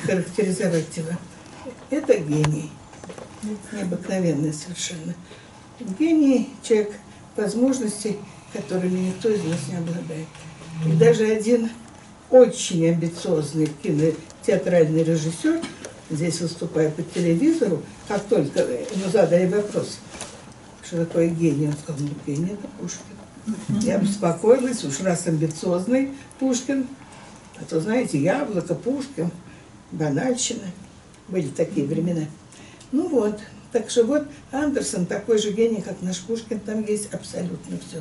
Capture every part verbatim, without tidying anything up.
характеризовать его. Это гений. Необыкновенный совершенно. Гений – человек возможностей, которыми никто из нас не обладает. И даже один очень амбициозный кинотеатральный режиссер, здесь выступая по телевизору, как только ему задали вопрос, что такое гений, он сказал: ну, гений – это Пушкин. Я беспокоилась, уж раз амбициозный Пушкин, а то, знаете, Яблоко, Пушкин, банальщина. Были такие времена. Ну вот, так что вот Андерсон такой же гений, как наш Пушкин, там есть абсолютно все.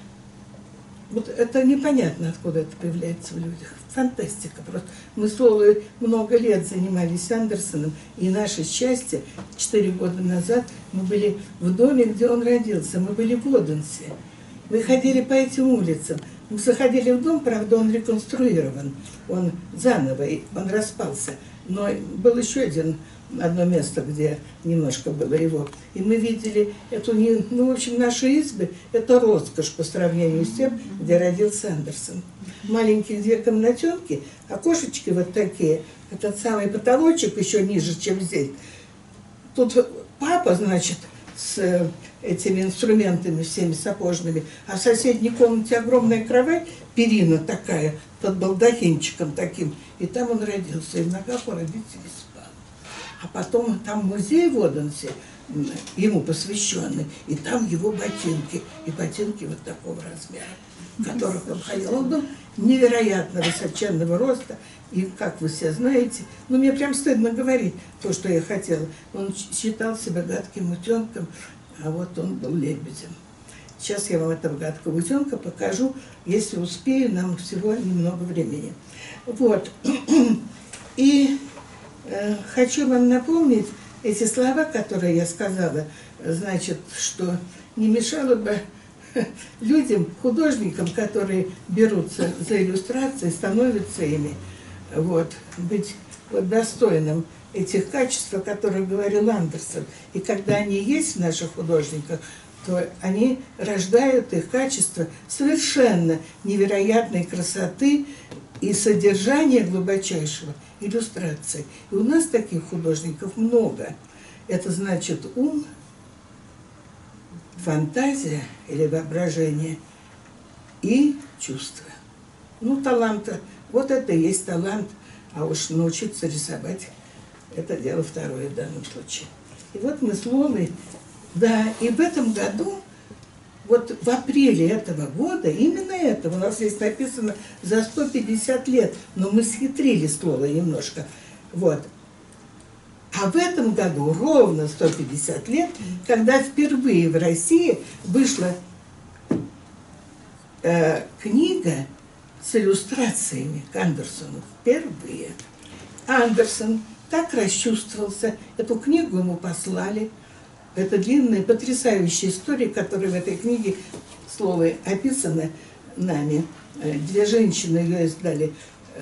Вот это непонятно, откуда это появляется в людях. Фантастика просто. Мы с Олой много лет занимались Андерсоном, и наше счастье, четыре года назад мы были в доме, где он родился, мы были в Оденсе. Мы ходили по этим улицам. Мы заходили в дом, правда, он реконструирован, он заново, он распался. Но был еще один, одно место, где немножко было его. И мы видели эту, ну, в общем, наши избы, это роскошь по сравнению с тем, где родился Андерсон. Маленькие две комнатенки, окошечки вот такие, этот самый потолочек еще ниже, чем здесь. Тут папа, значит, с этими инструментами всеми сапожными, а в соседней комнате огромная кровать, перина такая, под балдахинчиком таким, и там он родился, и в ногах у родителей спал. А потом там музей в Оденсе, ему посвященный, и там его ботинки, и ботинки вот такого размера, в которых он ходил. Он был невероятно высоченного роста, и, как вы все знаете, ну, мне прям стыдно говорить то, что я хотела. Он считал себя гадким утенком, а вот он был лебедем. Сейчас я вам этого гадкого утенка покажу, если успею, нам всего немного времени. Вот. И э, хочу вам напомнить эти слова, которые я сказала, значит, что не мешало бы людям, художникам, которые берутся за иллюстрации, становятся ими, вот, быть вот, достойным этих качеств, о которых говорил Андерсон. И когда они есть в наших художниках, то они рождают их качества совершенно невероятной красоты и содержания глубочайшего иллюстрации. И у нас таких художников много. Это значит ум, фантазия или воображение и чувство. Ну, таланта. Вот это и есть талант. А уж научиться рисовать – это дело второе в данном случае. И вот мы с Лолой, да, и в этом году, вот в апреле этого года, именно этого, у нас здесь написано за сто пятьдесят лет, но мы схитрили с Лолой немножко, вот. А в этом году ровно сто пятьдесят лет, когда впервые в России вышла э, книга с иллюстрациями к Андерсону. Впервые. Андерсон так расчувствовался, эту книгу ему послали. Это длинная, потрясающая история, которая в этой книге слово описано нами. Две женщины ее издали.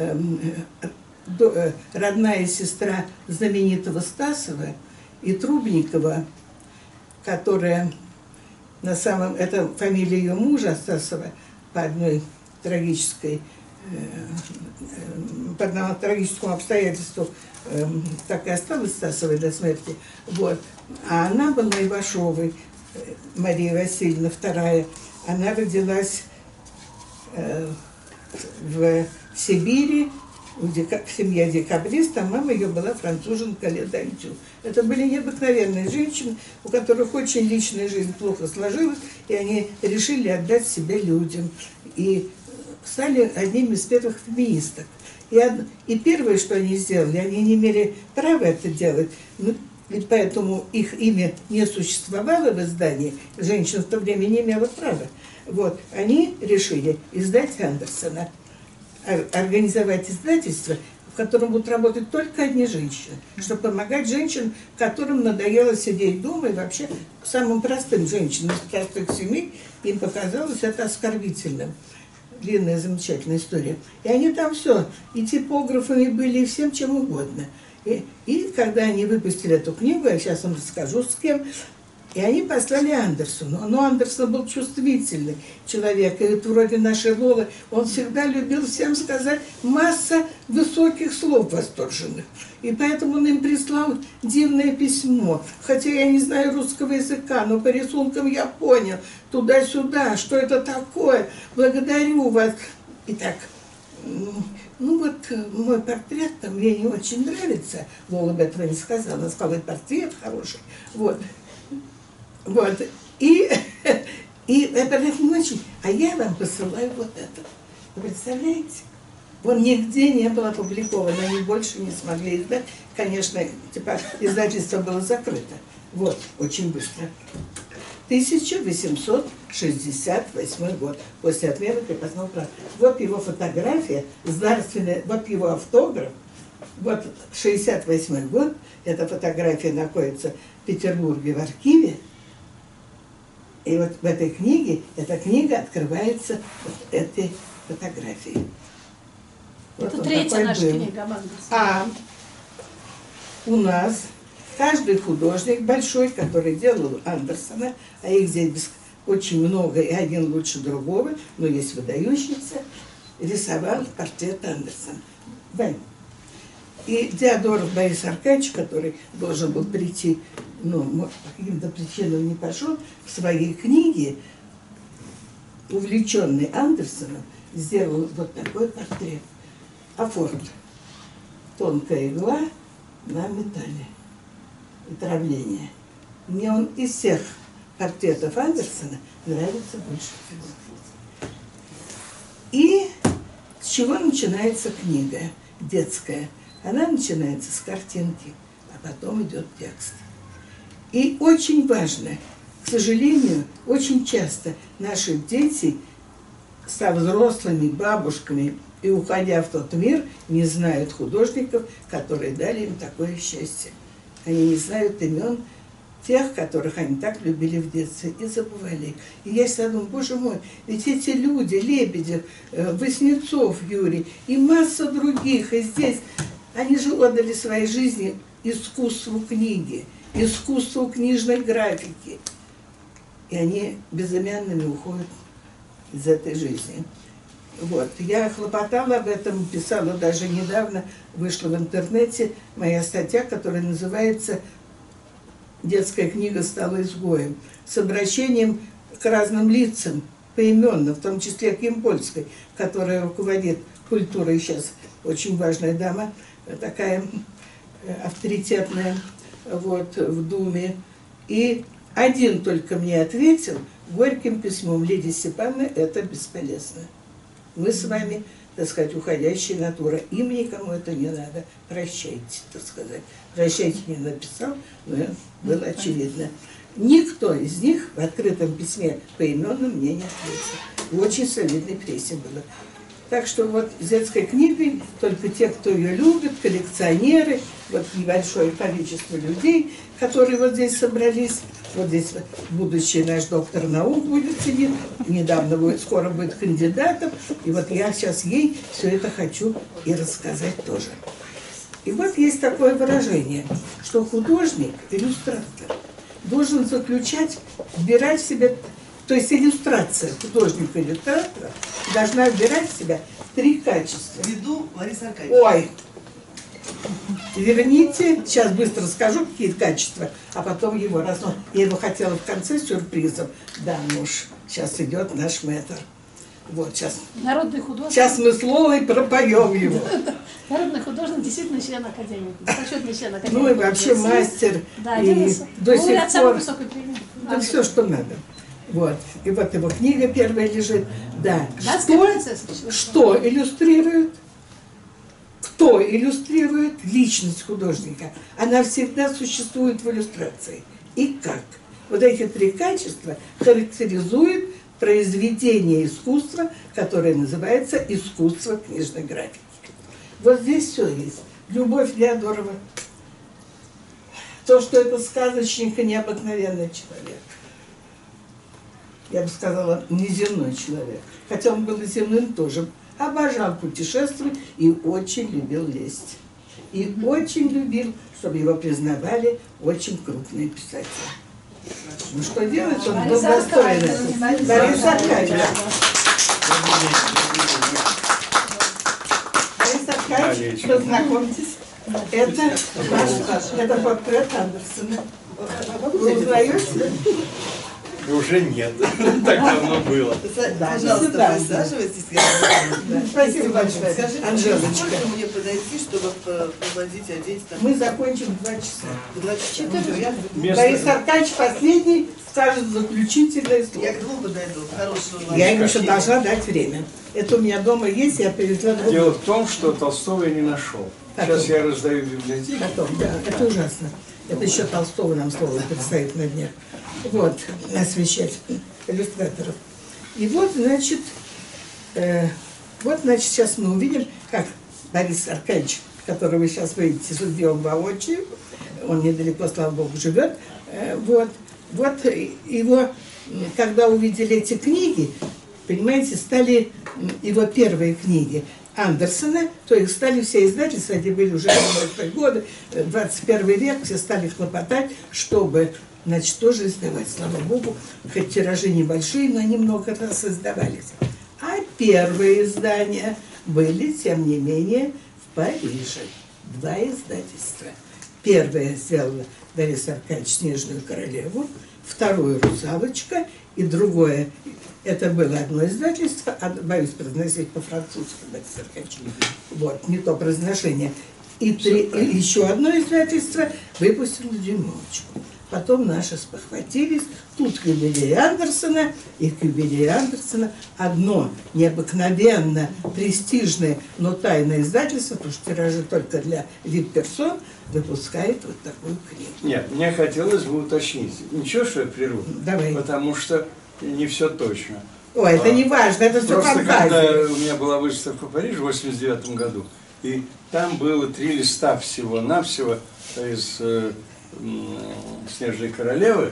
Родная сестра знаменитого Стасова и Трубникова, которая на самом... Это фамилия ее мужа Стасова по одной трагической, по одному трагическому обстоятельству так и осталась Стасовой до смерти. Вот. А она была Ивашовой, Мария Васильевна вторая. Она родилась э, в Сибири, где семья декабриста, а мама ее была француженка Ледантю. Это были необыкновенные женщины, у которых очень личная жизнь плохо сложилась, и они решили отдать себя людям. И стали одними из первых феминисток. И, од... и первое, что они сделали, они не имели права это делать, ну, ведь поэтому их имя не существовало в издании, женщина в то время не имела права. Вот, они решили издать Андерсона, организовать издательство, в котором будут работать только одни женщины, чтобы помогать женщинам, которым надоело сидеть дома, и вообще самым простым женщинам из простых семей им показалось это оскорбительным. Длинная, замечательная история. И они там все, и типографами были, и всем чем угодно. И, и когда они выпустили эту книгу, я сейчас вам расскажу с кем, И они послали Андерсону. Но Андерсон был чувствительный человек. И вот вроде нашей Лолы, он всегда любил всем сказать масса высоких слов восторженных. И поэтому он им прислал дивное письмо. Хотя я не знаю русского языка, но по рисункам я понял. Туда-сюда, что это такое. Благодарю вас. Итак, ну вот мой портрет там мне не очень нравится. Лола бы этого не сказала. Она сказала, портрет хороший. Вот. Вот. И, и это не очень. А я вам посылаю вот это. Вы представляете? Он нигде не был опубликован. Они больше не смогли издать. Конечно, типа, издательство было закрыто. Вот, очень быстро. тысяча восемьсот шестьдесят восьмой год. После отмены крепостного права. Вот его фотография, дарственная, вот его автограф. Вот шестьдесят восьмой год. Эта фотография находится в Петербурге в архиве. И вот в этой книге, эта книга открывается вот этой фотографией. Вот это третья наша был. Книга. А у нас каждый художник большой, который делал Андерсона, а их здесь очень много, и один лучше другого, но есть выдающийся, рисовал портрет Андерсона. Вань. И Диодоров Борис Аркадьевич, который должен был прийти, ну, по каким-то причинам не пошел, в своей книге, увлеченный Андерсоном, сделал вот такой портрет. Афорт. Тонкая игла на металле. И травление. Мне он из всех портретов Андерсона нравится больше всего. И с чего начинается книга детская? Она начинается с картинки, а потом идет текст. И очень важно, к сожалению, очень часто наши дети со взрослыми бабушками и уходя в тот мир, не знают художников, которые дали им такое счастье. Они не знают имен тех, которых они так любили в детстве, и забывали. И я всегда думаю, боже мой, ведь эти люди, Лебедев, Васнецов Юрий и масса других, и здесь, они же отдали своей жизни искусству книги, искусству книжной графики. И они безымянными уходят из этой жизни. Вот. Я хлопотала об этом, писала даже недавно, вышла в интернете моя статья, которая называется «Детская книга стала изгоем», с обращением к разным лицам, поименно, в том числе к Ямпольской, которая руководит культурой сейчас, очень важная дама, такая авторитетная, вот, в Думе. И один только мне ответил горьким письмом: Лидия Степановна, это бесполезно. Мы с вами, так сказать, уходящая натура. Им никому это не надо. Прощайте, так сказать. Прощайте не написал, но было очевидно. Никто из них в открытом письме поименно мне не ответил. В очень солидной прессе было. Так что вот с детской книгой только те, кто ее любит, коллекционеры, вот небольшое количество людей, которые вот здесь собрались. Вот здесь будущий наш доктор наук будет сидеть, недавно будет, скоро будет кандидатом. И вот я сейчас ей все это хочу и рассказать тоже. И вот есть такое выражение, что художник, иллюстратор, должен заключать, вбирать в себя, то есть иллюстрация художника-иллюстратора должна вбирать в себя три качества. Веду Лариса Аркадьевна. Ой! Верните, сейчас быстро скажу, какие качества, а потом его раз. Я его хотела в конце сюрпризом. Да, муж, сейчас идет наш мэтр. Вот, сейчас. Народный художник. Сейчас мы с Лолой пропоем его. Народный художник, действительно член Академии. Почетный член Академии. Ну и вообще мастер. Да, и до сих пор. Да, все, что надо. Вот. И вот его книга первая лежит. Да. Что, что иллюстрирует? Кто иллюстрирует личность художника? Она всегда существует в иллюстрации. И как? Вот эти три качества характеризуют произведение искусства, которое называется искусство книжной графики. Вот здесь все есть. Любовь Диодорова. То, что это сказочник и необыкновенный человек. Я бы сказала, неземной человек. Хотя он был и земным тоже. Обожал путешествовать и очень любил лесть. И очень любил, чтобы его признавали очень крупные писатели. Ну что делать? Он был достоин. Борис Аркадьевич. Борис Аркадьевич, познакомьтесь. Это ваш, это портрет Андерсона. Вы узнаете? Уже нет. Так давно было. Пожалуйста, присаживайтесь. Спасибо большое. Скажите, Анжелочка. можно мне подойти, чтобы проводить, одеть? Мы закончим в два часа. В два часа. Борис Аркадьевич последний скажет заключительное слово. Я к двум подойду. Хорошего вам. Я ему еще должна дать время. Это у меня дома есть, я привезла другую. Дело в том, что Толстого я не нашел. Потом. Сейчас я раздаю в библиотеке. Потом, да, это ужасно. Это еще Толстого нам слово предстоит на днях. Вот, освещать иллюстраторов. И вот, значит, э, вот, значит, сейчас мы увидим, как Борис Аркадьевич, которого вы сейчас видите, где он воочию, он недалеко, слава богу, живет, э, вот, вот его, когда увидели эти книги, понимаете, стали его первые книги Андерсона, то их стали все издательства, они были уже девяностые годы, двадцать первый век, все стали хлопотать, чтобы, значит, тоже издавать, слава богу, хоть тиражи небольшие, но они много раз издавались. А первые издания были, тем не менее, в Париже. Два издательства. Первое сделало Борис Аркадьевич «Снежную королеву», второе «Русалочка», и другое, это было одно издательство, а, боюсь произносить по-французски, Борис Аркадьевич, вот, не то произношение. И, три, и еще одно издательство выпустило «Дюймовочку». Потом наши спохватились, тут к юбилею Андерсона, и к юбилею Андерсона одно необыкновенно престижное, но тайное издательство, потому что тиражи только для вип-персон, выпускает вот такую книгу. Нет, мне хотелось бы уточнить. Ничего, что я прерву? Давай. Потому что не все точно. Ой, это а, не важно, это все Просто фантазия. когда у меня была выставка в Париже в восемьдесят девятом году, и там было три листа всего-навсего из э, «Снежной королевы»,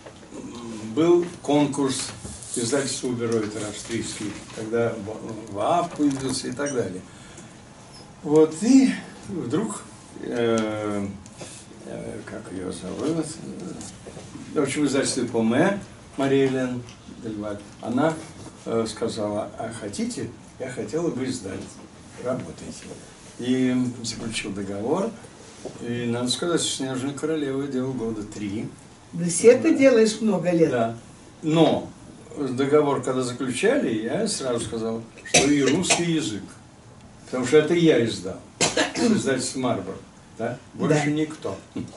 был конкурс издательства Уберовитера австрийский, когда Ваав появился и так далее. Вот, и вдруг, э, э, как ее зовут, в общем, издательство Поме, Мария Элен Дельваль, она э, сказала: а хотите, я хотела бы издать, работайте. И заключил договор, и надо сказать, что «Снежную королеву» я делал года три. Да все ты делаешь много лет. Да. Но договор, когда заключали, я сразу сказал, что и русский язык. Потому что это я издал. Издательство «Марбор». Да? Больше Да. никто.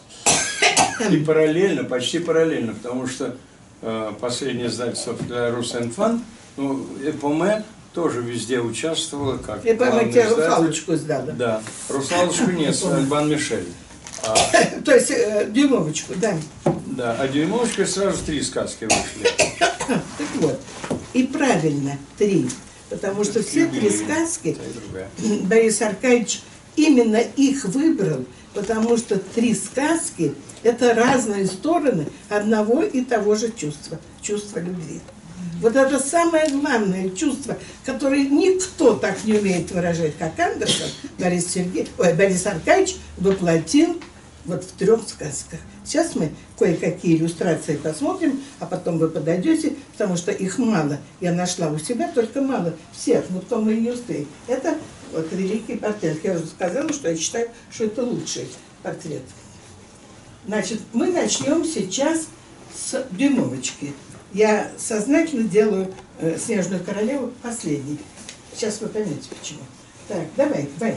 И параллельно, почти параллельно, потому что э, последнее издательство для «Русэнфан», ну, Эпоме тоже везде участвовала, как Я помню, главный тебе издатель. «Русалочку» сдала. Да. «Русалочку» нет, Альбан Мишель. А, То есть э, «Дюймовочку», да. да, а «Дюймовочка» сразу три сказки вышли. Так вот, и правильно, три. Потому что все три сказки Борис Аркадьевич именно их выбрал, потому что три сказки – это разные стороны одного и того же чувства, чувства любви. Вот это самое главное чувство, которое никто так не умеет выражать, как Андерсон, Борис, Сергей, ой, Борис Аркадьевич воплотил вот в трех сказках. Сейчас мы кое-какие иллюстрации посмотрим, а потом вы подойдете, потому что их мало. Я нашла у себя, только мало всех, но кто мы и не успеем. Это вот великий портрет. Я уже сказала, что я считаю, что это лучший портрет. Значит, мы начнем сейчас с «Дюймовочки». Я сознательно делаю э, «Снежную королеву» последней. Сейчас вы поймете, почему. Так, давай, давай.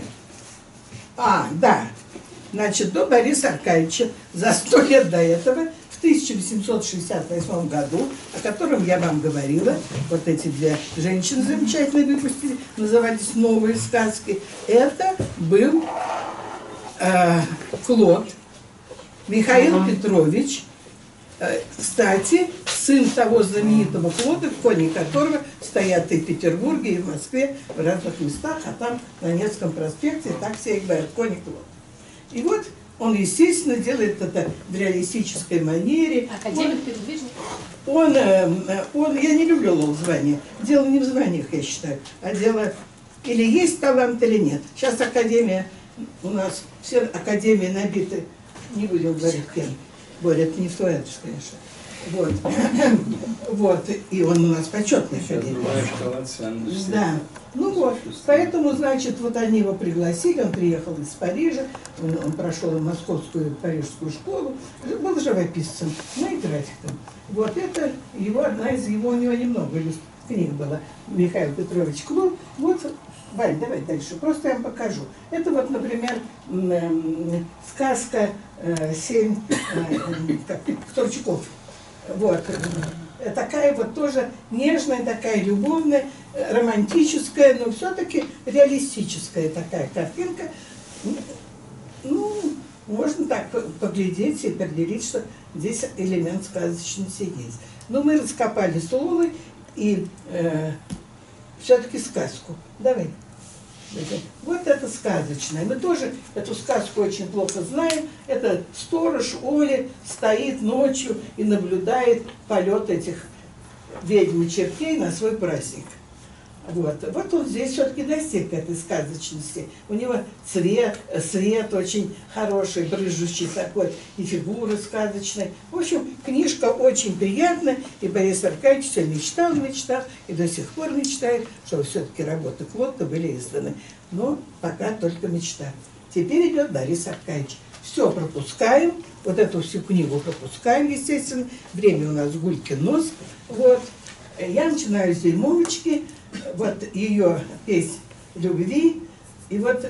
А, да. Значит, до Бориса Аркадьевича за сто лет до этого, в тысяча восемьсот шестьдесят восьмом году, о котором я вам говорила, вот эти две женщины замечательно выпустили, назывались «Новые сказки», это был э, Клод Михаил uh-huh. Петрович, э, кстати, сын того знаменитого Клода, кони которого стоят и в Петербурге, и в Москве, в разных местах, а там на Невском проспекте, так все и говорят, кони Клод. И вот он, естественно, делает это в реалистической манере. Академик передвижник. Он, он, он, я не люблю звания. Дело не в званиях, я считаю, а дело или есть талант, или нет. Сейчас академия, у нас все академии набиты, не будем говорить кем. Боря, это не в твой адрес, конечно. Вот. Вот. И он у нас почетный Сейчас ходил. другая шкала ценностей. Да. Ну вот, поэтому, значит, вот они его пригласили, он приехал из Парижа, он, он прошел московскую и парижскую школу, был живописцем, ну и графиком. Вот это его, одна из его, у него немного книг была, Михаил Петрович Клод. Вот, Валь, давай дальше, просто я вам покажу. Это вот, например, сказка «Семь Торчаков». Вот. Такая вот тоже нежная, такая любовная, романтическая, но все-таки реалистическая такая картинка. Ну, можно так поглядеть и определить, что здесь элемент сказочности есть. Но мы раскопали с Лолой и э, все-таки сказку. Давай. Вот это сказочное. Мы тоже эту сказку очень плохо знаем. Это сторож Оли стоит ночью и наблюдает полет этих ведьм и чертей на свой праздник. Вот, вот он здесь все-таки достиг этой сказочности. У него цвет, свет очень хороший, брызжущий такой, и фигура сказочная. В общем, книжка очень приятная, и Борис Аркадьевич все мечтал, мечтал, и до сих пор мечтает, что все-таки работы Клодта были изданы. Но пока только мечта. Теперь идет Борис Аркадьевич. Все пропускаем, вот эту всю книгу пропускаем, естественно. Время у нас гулькин нос. Вот. Я начинаю с «Дюймовочки». Вот ее песнь любви, и вот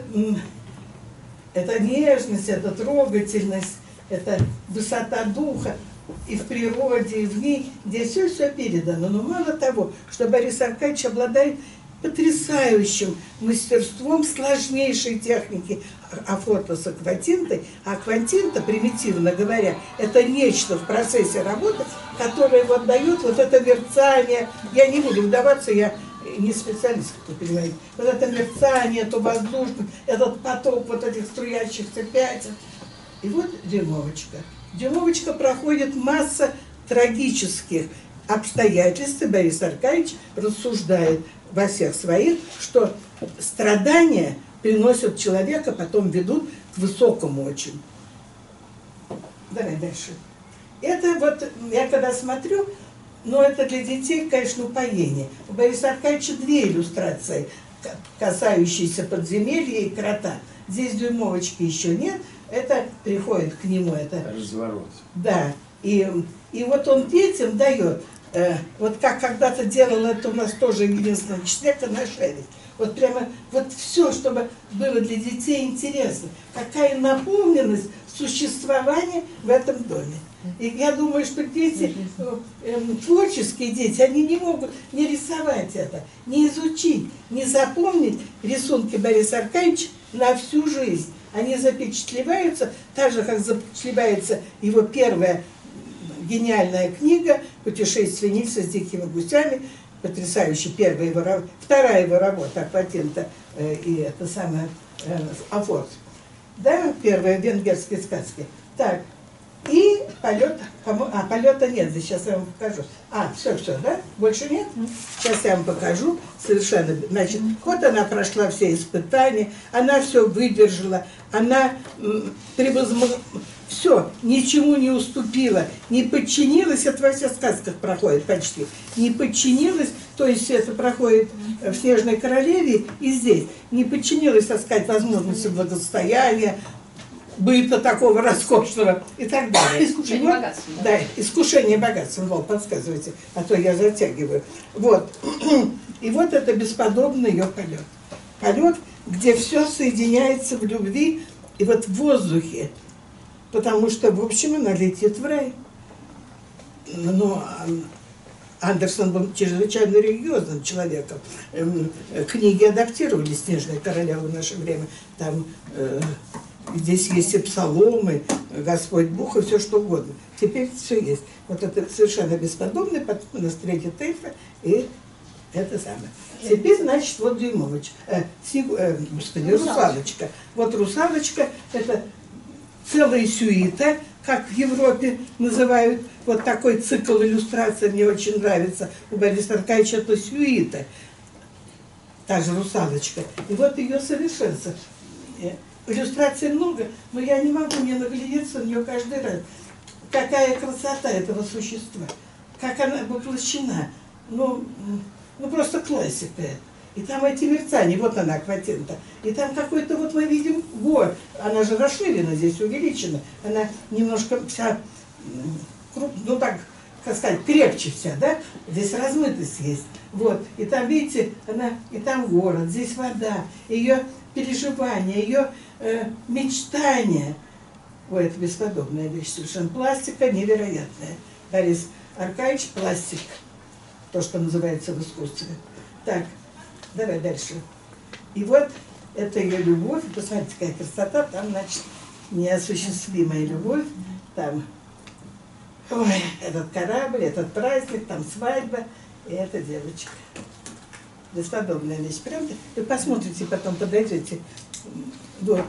эта нежность, эта трогательность, эта высота духа и в природе, и в ней, здесь все-все передано. Но мало того, что Борис Аркадьевич обладает потрясающим мастерством сложнейшей техники афорта с акватинтой. А акватинта, примитивно говоря, это нечто в процессе работы, которое вот дает вот это мерцание. Я не буду вдаваться, я не специалист, кто понимает. Вот это мерцание, это воздушность, этот поток вот этих струящихся пятен. И вот дюймовочка. Дюймовочка проходит масса трагических обстоятельств, и Борис Аркадьевич рассуждает во всех своих, что страдания приносят человека, потом ведут к высокому очень. Давай дальше. Это вот, я когда смотрю, но это для детей, конечно, упоение. У Бориса Аркадьевича две иллюстрации, касающиеся подземелья и крота. Здесь дюймовочки еще нет, это приходит к нему. Это разворот. Да, и, и вот он детям дает, э, вот как когда-то делал это у нас тоже единственное числе, Коношевич. Вот прямо вот все, чтобы было для детей интересно. Какая наполненность существования в этом доме. И я думаю, что дети, э, творческие дети, они не могут не рисовать это, не изучить, не запомнить рисунки Бориса Аркадьевича на всю жизнь. Они запечатлеваются, так же, как запечатлевается его первая гениальная книга «Путешествие Нильса с дикими гусями», потрясающая первая его, вторая его работа «Акватинта» э, и это самое э, «Афорт». Да, первые венгерские сказки. Так, и полет, а полета нет, сейчас я вам покажу. А, все, все, да? Больше нет? Сейчас я вам покажу совершенно. Значит, вот она прошла все испытания, она все выдержала, она превозмогла, все, ничему не уступила, не подчинилась, это во всех сказках проходит почти, не подчинилась, то есть это проходит в «Снежной королеве» и здесь, не подчинилась, так сказать, возможности благосостояния, быта такого роскошного и так далее. Искушение вот, богатством. Да, искушение богатством, вот, подсказывайте, а то я затягиваю. Вот. И вот это бесподобный ее полет. Полет, где все соединяется в любви и вот в воздухе. Потому что, в общем, она летит в рай. Но Андерсон был чрезвычайно религиозным человеком. Книги адаптировали «Снежная королева» в наше время. Там э, здесь есть и псаломы, Господь Бог и все что угодно. Теперь все есть. Вот это совершенно бесподобный, потом у нас третья тейфа и это самое. Теперь, значит, вот дюймовочка. Э, сигу, э, господи, русалочка. Вот русалочка это целая сюита, как в Европе называют, вот такой цикл иллюстраций мне очень нравится. У Бориса Аркадьевича это сюита, та же русалочка. И вот ее совершенство. Иллюстраций много, но я не могу не наглядеться на нее каждый раз. какая красота этого существа, как она воплощена. Ну, ну просто классика. И там эти мерцания, вот она, акватинта. И там какой-то, вот мы видим, гор. Она же расширена здесь, увеличена. Она немножко вся, ну так, как сказать, крепче вся, да? Здесь размытость есть. Вот. И там, видите, она, и там город, здесь вода. Ее переживания, ее э, мечтания. Ой, это бесподобная вещь совершенно. Пластика невероятная. Борис Аркадьевич, пластик. То, что называется в искусстве. Так, давай дальше. И вот это ее любовь. Посмотрите, какая красота. Там, значит, неосуществимая любовь. Там, ой, этот корабль, этот праздник, там свадьба. И эта девочка. Бесподобная вещь, правда? Вы посмотрите, потом подойдете. Вот.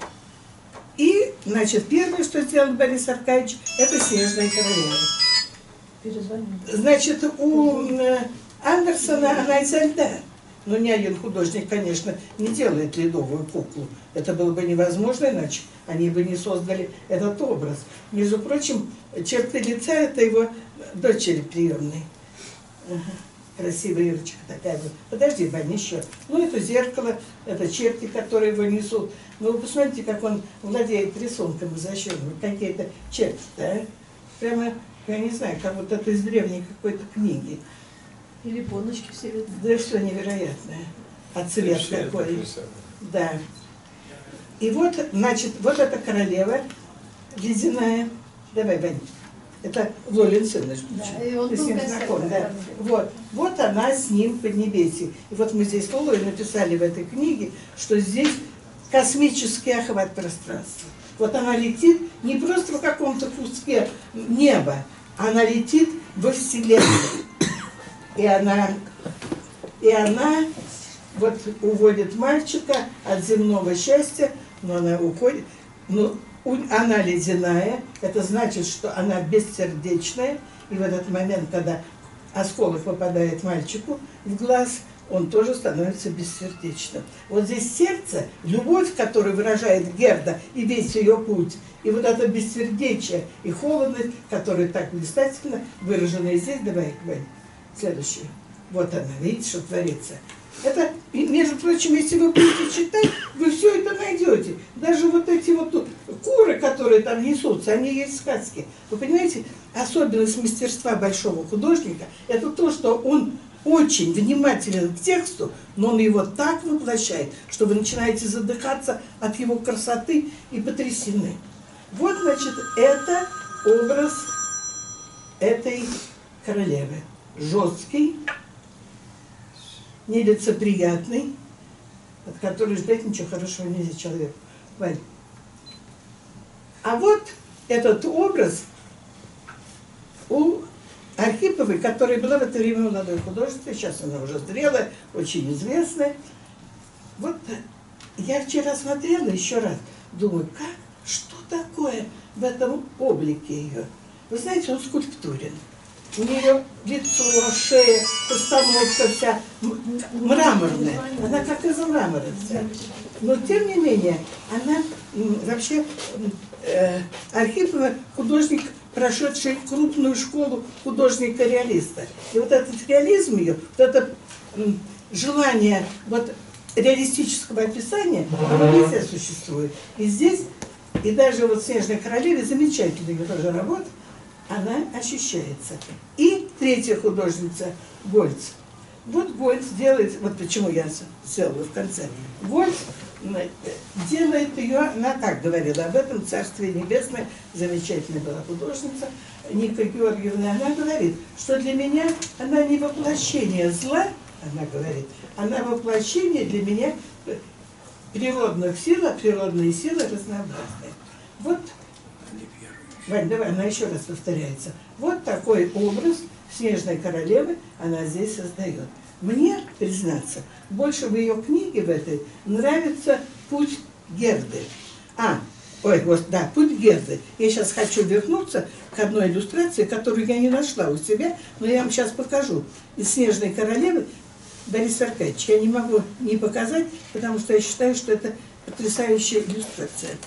И, значит, первое, что сделал Борис Аркадьевич, это «Снежная королева». Значит, у Андерсона она изо льда. Но ни один художник, конечно, не делает ледовую куклу. Это было бы невозможно, иначе они бы не создали этот образ. Между прочим, черты лица — это его дочери приемной. Ага. Красивая Ирочка такая вот. Подожди, Ваня, еще. Ну, это зеркало, это черти, которые его несут. Ну, вы посмотрите, как он владеет рисунком изощренным. Какие-то черти, да? Прямо, я не знаю, как вот это из древней какой-то книги. Или поночки все видно. Да что невероятное. А цвет какой. Да. И вот, значит, вот эта королева ледяная. Давай, Ваня. Это Лолин сын, между прочим. Да, и он Ты с ним был знаком, косяк, да. да. Вот. Вот она с ним в Поднебесье. И вот мы здесь Лолой написали в этой книге, что здесь космический охват пространства. Вот она летит не просто в каком-то куске неба, она летит во Вселенную. И она, и она вот уводит мальчика от земного счастья, но она уходит. Ну, она ледяная, это значит, что она бессердечная. И в этот момент, когда осколок попадает мальчику в глаз, он тоже становится бессердечным. Вот здесь сердце, любовь, которую выражает Герда и весь ее путь, и вот это бессердечие и холодность, которые так блистательно выражены здесь. Давай, Вань, следующее. Вот она, видите, что творится. Это, между прочим, если вы будете читать, вы все это найдете. Даже вот эти вот куры, которые там несутся, они есть в сказке. Вы понимаете, особенность мастерства большого художника – это то, что он очень внимателен к тексту, но он его так воплощает, что вы начинаете задыхаться от его красоты и потрясены. Вот, значит, это образ этой королевы. Жесткий, нелицеприятный, от которого ждать ничего хорошего нельзя человеку. Вань. А вот этот образ у Архиповой, которая была в это время молодой художницей, сейчас она уже зрелая, очень известная. Вот я вчера смотрела еще раз, думаю, как, что такое в этом облике ее? Вы знаете, он скульптурен. У нее лицо, шея, постановка вся мраморная. Она как из мрамора вся. Но тем не менее, она вообще, э, Архипова художник, прошедший крупную школу художника-реалиста. И вот этот реализм ее, вот это желание вот, реалистического описания, оно везде существует. И здесь, и даже вот в «Снежной королеве» замечательная тоже работа, она ощущается. И третья художница Гольц. Вот Гольц делает, вот почему я сделала в конце. Гольц делает ее, она так говорила об этом, Царствие Небесное, замечательная была художница, Ника Георгиевна, она говорит, что для меня она не воплощение зла, она говорит, она воплощение для меня природных сил, а природные силы разнообразные. Вот, Вань, давай, она еще раз повторяется. Вот такой образ Снежной королевы она здесь создает. Мне, признаться, больше в ее книге в этой нравится путь Герды. А, ой, вот, да, путь Герды. Я сейчас хочу вернуться к одной иллюстрации, которую я не нашла у себя, но я вам сейчас покажу. Из «Снежной королевы» Борис Аркадьевич. Я не могу не показать, потому что я считаю, что это потрясающая иллюстрация.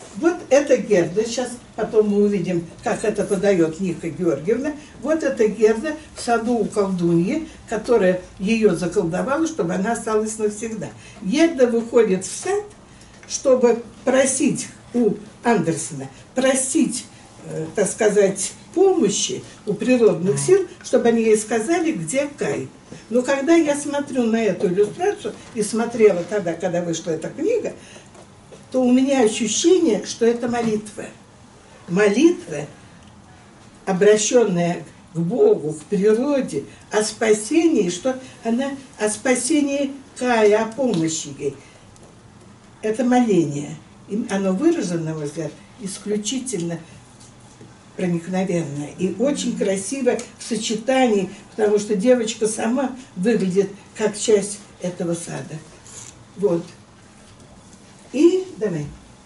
Вот это Герда. Сейчас потом мы увидим, как это подает Ника Георгиевна. Вот это Герда в саду у колдуньи, которая ее заколдовала, чтобы она осталась навсегда. Герда выходит в сад, чтобы просить у Андерсена, просить, э, так сказать, помощи у природных сил, чтобы они ей сказали, где Кай. Но когда я смотрю на эту иллюстрацию, и смотрела тогда, когда вышла эта книга, то у меня ощущение, что это молитва. Молитва, обращенная к Богу, к природе, о спасении, что она о спасении Кая, о помощи ей. Это моление. И оно выражено, на мой взгляд, исключительно проникновенное и очень красиво в сочетании, потому что девочка сама выглядит как часть этого сада. Вот. И давай.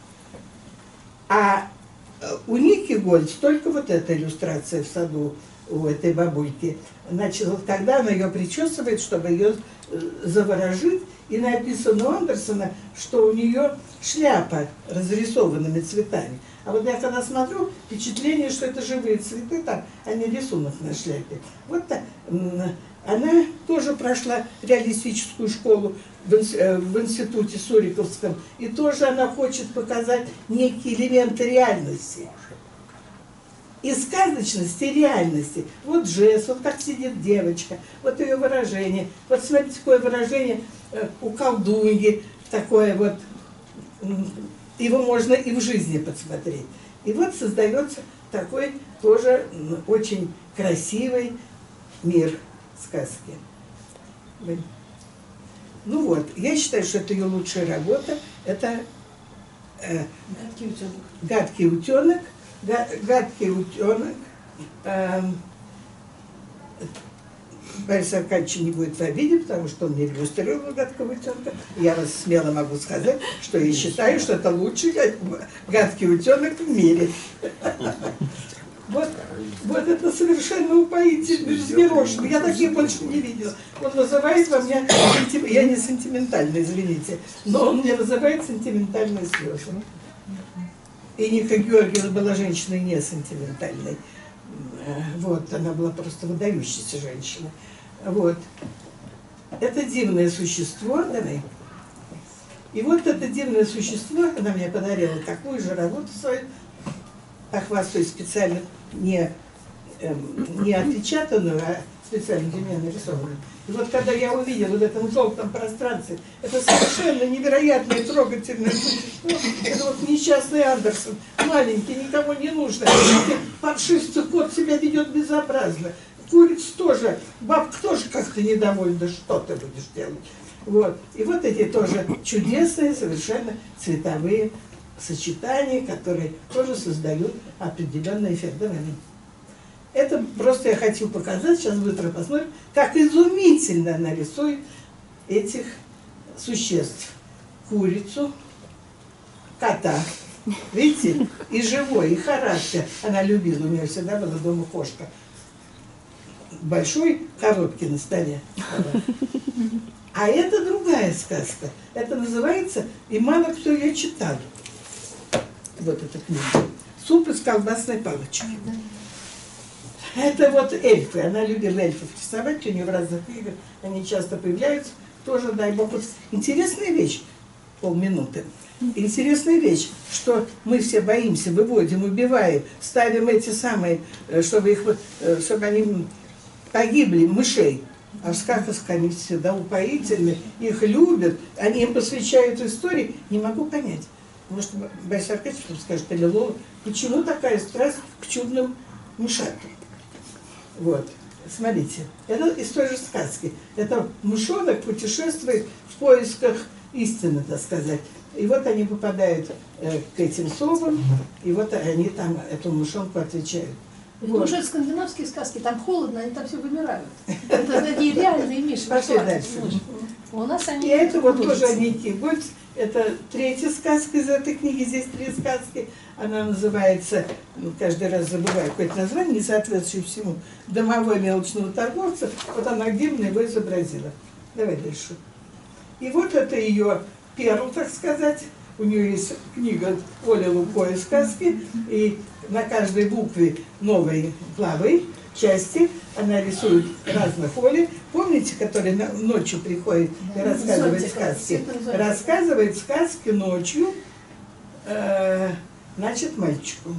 А у Ники Гольц только вот эта иллюстрация в саду у этой бабульки. Значит, вот когда она ее причесывает, чтобы ее заворожить, и написано у Андерсона, что у нее шляпа разрисованными цветами. А вот я когда смотрю, впечатление, что это живые цветы там, а не рисунок на шляпе. Вот так. Она тоже прошла реалистическую школу в институте Суриковском, и тоже она хочет показать некие элементы реальности. И сказочности, и реальности. Вот жест, вот как сидит девочка, вот ее выражение. Вот смотрите, такое выражение у колдуньи, такое вот, его можно и в жизни подсмотреть. И вот создается такой тоже очень красивый мир сказки. Ну вот, я считаю, что это ее лучшая работа. Это э, Гадкий утенок. Гадкий утенок. Гадкий утенок. Э, Борис Аркадьевич не будет в обиде, потому что он не иллюстрировал гадкого утенка. Я вас смело могу сказать, что я считаю, что это лучший гадкий утенок в мире. Вот, вот это совершенно упоительный, взъерошенный. Я таких больше не видела. Он вызывает во мне, я не сентиментальна, извините, но он мне вызывает сентиментальные слезы. И Ника Георгиевна была женщиной не сентиментальной. Вот, она была просто выдающаяся женщина. Вот. Это дивное существо, давай. И вот это дивное существо, она мне подарила такую же работу свою, похвастаюсь, специально не, эм, не отпечатанную, а специально для меня нарисованную. И вот когда я увидела в этом желтом пространстве это совершенно невероятное трогательное существо, это вот несчастный Андерсон, маленький, никому не нужно. Паршивый кот себя ведет безобразно. Курица тоже, бабка тоже как-то недовольна, что ты будешь делать. Вот. И вот эти тоже чудесные, совершенно цветовые сочетания, которые тоже создают определенный эффект. Давай. Это просто я хочу показать, сейчас быстро посмотрим, как изумительно она рисует этих существ. Курицу, кота. Видите? И живой, и характер. Она любила, у нее всегда была дома кошка. Большой коробки на столе. А это другая сказка. Это называется «И мало кто ее читал». Вот эта книга. «Суп из колбасной палочки». Это вот эльфы. Она любила эльфов рисовать, у нее в разных книгах они часто появляются. Тоже, дай бог, вот интересная вещь, полминуты. Интересная вещь, что мы все боимся, выводим, убиваем, ставим эти самые, чтобы, их, чтобы они погибли, мышей. А в сказках они всегда упоительны, их любят, они им посвящают истории. Не могу понять. Может, Борис Аркадьевич скажет, или Лола, почему такая страсть к чудным мышатам? Вот, смотрите, это из той же сказки. Это мышонок путешествует в поисках истины, так сказать. И вот они попадают э, к этим совам, и вот они там эту мышонку отвечают. Потому вот. Что это скандинавские сказки, там холодно, они там все вымирают. Это такие реальные миши. Пошли дальше. У нас они... И это вот тоже Ники Гольц. Это третья сказка из этой книги, здесь три сказки. Она называется, каждый раз забываю какое-то название, не соответствующее всему, «Домовой мелочного торговца». Вот она дивно его изобразила. Давай дальше. И вот это ее перл, так сказать, у нее есть книга Оля Лукоя сказки, и на каждой букве новой главы, части, она рисует разных Оли. Помните, который ночью приходит и рассказывает сказки? Рассказывает сказки ночью, э, значит, мальчику.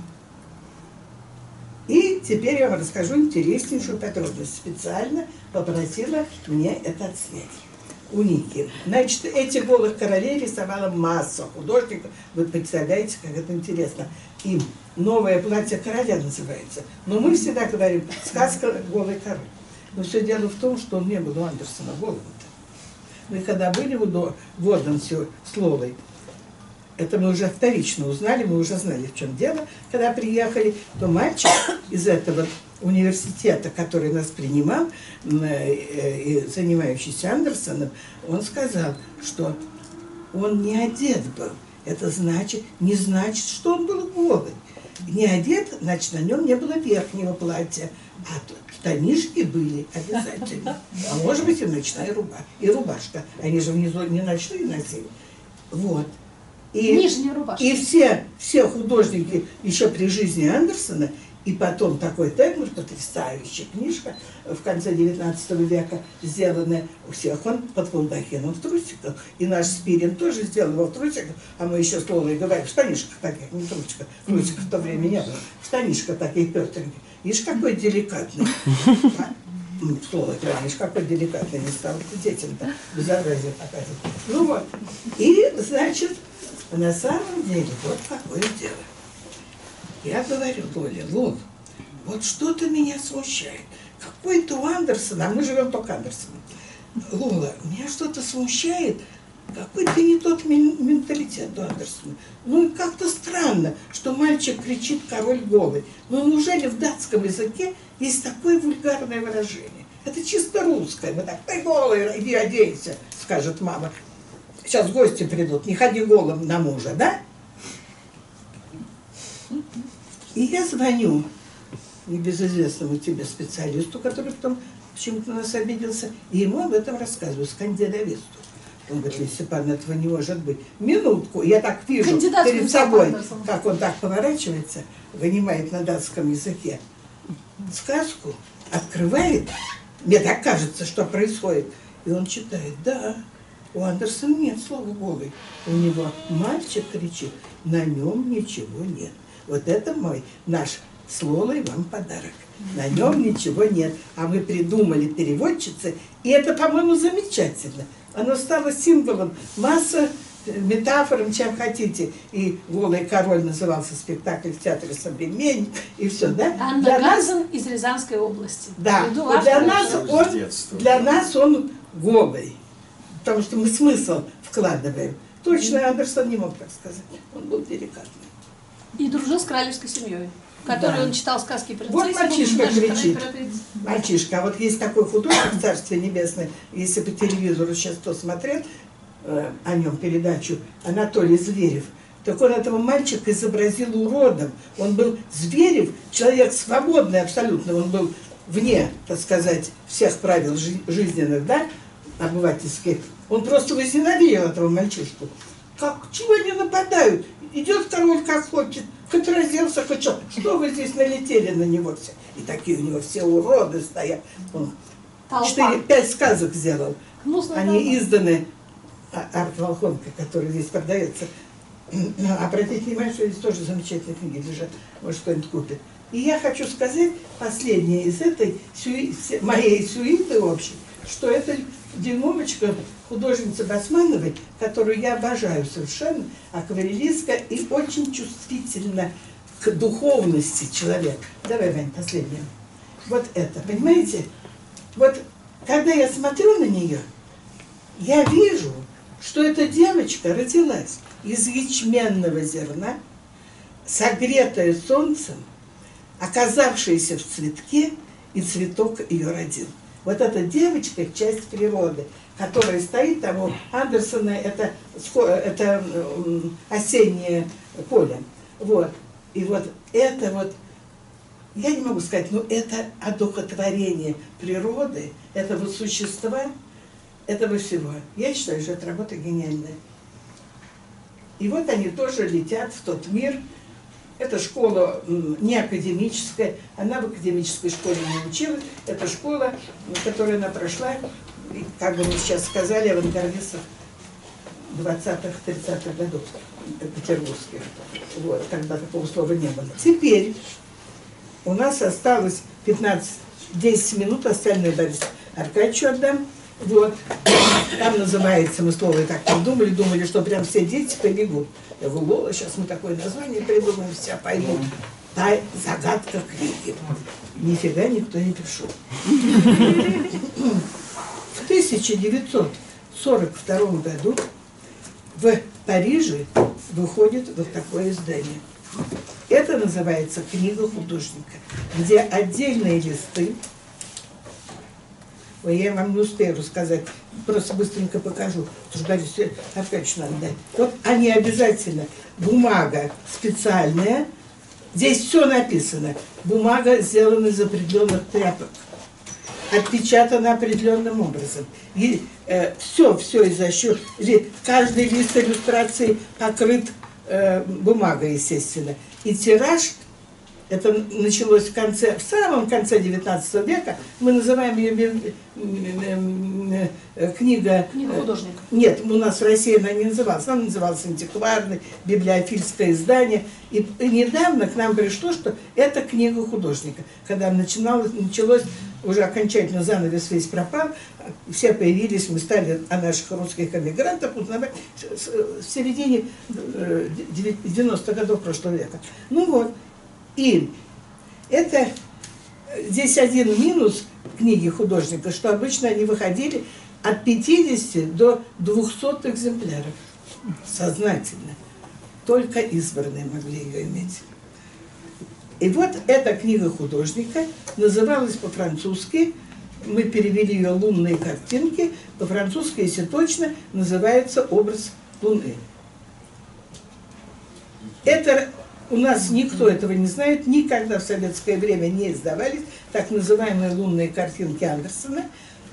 И теперь я вам расскажу интереснейшую подробность. Специально попросила мне это отснять у Ники. Значит, этих голых королей рисовала масса художников. Вы представляете, как это интересно. Им «Новое платье короля» называется. Но мы всегда говорим «Сказка голый король». Но все дело в том, что он не был у Андерсона голым-то. Мы когда были в Воденсе с Лолой, это мы уже вторично узнали, мы уже знали, в чем дело. Когда приехали, то мальчик из этого университета, который нас принимал, и занимающийся Андерсоном, он сказал, что он не одет был. Это значит, не значит, что он был голый. Не одет, значит, на нем не было верхнего платья, а штанишки были обязательно. А может быть и ночная рубашка. И рубашка. Они же внизу не ночные носили. Вот. И, нижняя рубашка. И все, все художники еще при жизни Андерсона, и потом такой Тегмар, потрясающая книжка, в конце девятнадцатого века сделанная у всех, он под балдахином в трусиках. И наш Спирин тоже сделал его в трусиках, а мы еще с Лолой говорим, в штанишках таких, не трусиках, трусиков в то время не было, в штанишках таких пестреньких. Ишь, какой деликатный. Слово, видишь, какой деликатный не стал детям-то безобразие показывать. Ну вот. И, значит, на самом деле, вот какое дело. Я говорю, Лоле, Лол, вот что-то меня смущает. Какой-то у Андерсона, а мы живем только Андерсоном. Лола, меня что-то смущает, какой-то не тот менталитет у Андерсона. Ну, как-то странно, что мальчик кричит «король голый». Ну, неужели в датском языке есть такое вульгарное выражение? Это чисто русское. Мы так, ты голый, иди оденься, скажет мама. Сейчас гости придут, не ходи голым на мужа, да? И я звоню небезызвестному тебе специалисту, который потом почему-то на нас обиделся, и ему об этом рассказываю, скандинависту. Он говорит, Лидия Степановна, этого не может быть. Минутку, я так вижу перед собой, как он так поворачивается, вынимает на датском языке сказку, открывает, мне так кажется, что происходит, и он читает, да, у Андерсона нет слова «голый», у него мальчик кричит, на нем ничего нет. Вот это мой, наш с Лолой вам подарок. На нем ничего нет. А мы придумали переводчицы, и это, по-моему, замечательно. Оно стало символом, масса метафором, чем хотите. И «Голый король» назывался спектакль в театре «Современник», и все, да? Анна для Газен нас, из Рязанской области. да, Приду, для нас, он, детства, для да. нас он голый. Потому что мы смысл вкладываем. Точно Андерсон не мог так сказать. Он был деликатный. И дружил с королевской семьей, которой Да. он читал сказки принцессы. Вот мальчишка даже кричит. про- Мальчишка, а вот есть такой художник в Царстве Небесное, если по телевизору сейчас кто смотрел э, о нем передачу, Анатолий Зверев, так он этого мальчика изобразил уродом. Он был Зверев, человек свободный абсолютно, он был вне, так сказать, всех правил жи- жизненных, да, обывательских. Он просто возненавидел этого мальчишку. Как, чего они нападают? Идет король как хочет, хоть разделся, хоть что. Что вы здесь налетели на него все? И такие у него все уроды стоят. Он Толпа. четыре, пять сказок сделал. Гнусная Они толпа. изданы а- Арт Волхонка, который здесь продается. Обратите внимание, что здесь тоже замечательные книги лежат. Может, кто-нибудь купит. И я хочу сказать, последнее из этой сюи- моей сюиты общей, что это дюймовочка художницы Басмановой, которую я обожаю совершенно, акварелистка и очень чувствительна к духовности человека. Давай, Вань, последнее. Вот это, понимаете? Вот когда я смотрю на нее, я вижу, что эта девочка родилась из ячменного зерна, согретая солнцем, оказавшаяся в цветке, и цветок ее родил. Вот эта девочка – часть природы, которая стоит там у Андерсона, это, это осеннее поле. Вот. И вот это вот, я не могу сказать, но это одухотворение природы, этого существа, этого всего. Я считаю, что эта работа гениальная. И вот они тоже летят в тот мир. Эта школа не академическая, она в академической школе не училась. Это школа, которую она прошла, как бы мы сейчас сказали, авангардистов двадцатых-тридцатых годов петербургских. Вот, когда такого слова не было. Теперь у нас осталось пятнадцать-десять минут, остальное Борис Аркадьевичу отдам. Вот. Там называется, мы слово и так придумали, думали, что прям все дети побегут. Я говорю, Лола, сейчас мы такое название придумаем, все поймут. Тай, загадка книги. Нифига никто не пришел. В тысяча девятьсот сорок втором году в Париже выходит вот такое издание. Это называется «Книга художника», где отдельные листы. Ой, я вам не успею рассказать, просто быстренько покажу, потому что Борис Аркадьевич надо дать. Вот они обязательно, бумага специальная, здесь все написано. Бумага сделана из определенных тряпок, отпечатана определенным образом. И э, все, все из-за счет, каждый лист иллюстрации покрыт э, бумагой, естественно. И тираж, это началось в конце, в самом конце девятнадцатого века, мы называем ее книга... Книга художника. Нет, у нас в России она не называлась, она называлась антикварный, библиофильское издание. И, и недавно к нам пришло, что это книга художника. Когда начиналось, началось, уже окончательно занавес весь пропал, все появились, мы стали о наших русских эмигрантах узнавать в середине девяностых годов прошлого века. Ну вот. И это здесь один минус книги художника, что обычно они выходили от пятидесяти до двухсот экземпляров сознательно. Только избранные могли ее иметь. И вот эта книга художника называлась по-французски, мы перевели ее «Лунные картинки», по-французски, если точно, называется «Образ Луны». Это... У нас никто этого не знает, никогда в советское время не издавались так называемые лунные картинки Андерсона.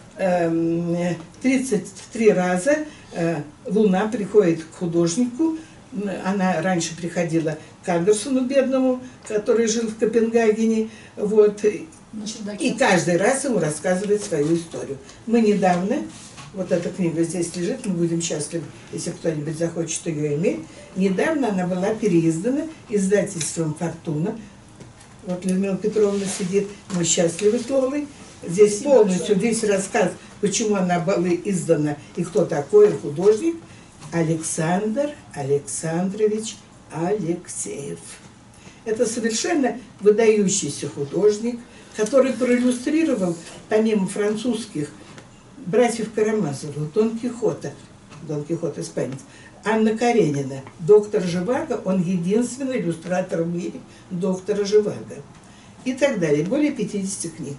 тридцать три раза Луна приходит к художнику. Она раньше приходила к Андерсону бедному, который жил в Копенгагене. Вот. И каждый раз ему рассказывает свою историю. Мы недавно... Вот эта книга здесь лежит, мы будем счастливы, если кто-нибудь захочет ее иметь. Недавно она была переиздана издательством «Фортуна». Вот Людмила Петровна сидит, мы счастливы с Лолой. Здесь Спасибо полностью большое. Весь рассказ, почему она была издана и кто такой художник. Александр Александрович Алексеев. Это совершенно выдающийся художник, который проиллюстрировал, помимо французских, братьев Карамазовых, Дон Кихота, Дон Кихот испанец, Анна Каренина, доктор Живаго, он единственный иллюстратор в мире доктора Живаго. И так далее. Более пятидесяти книг.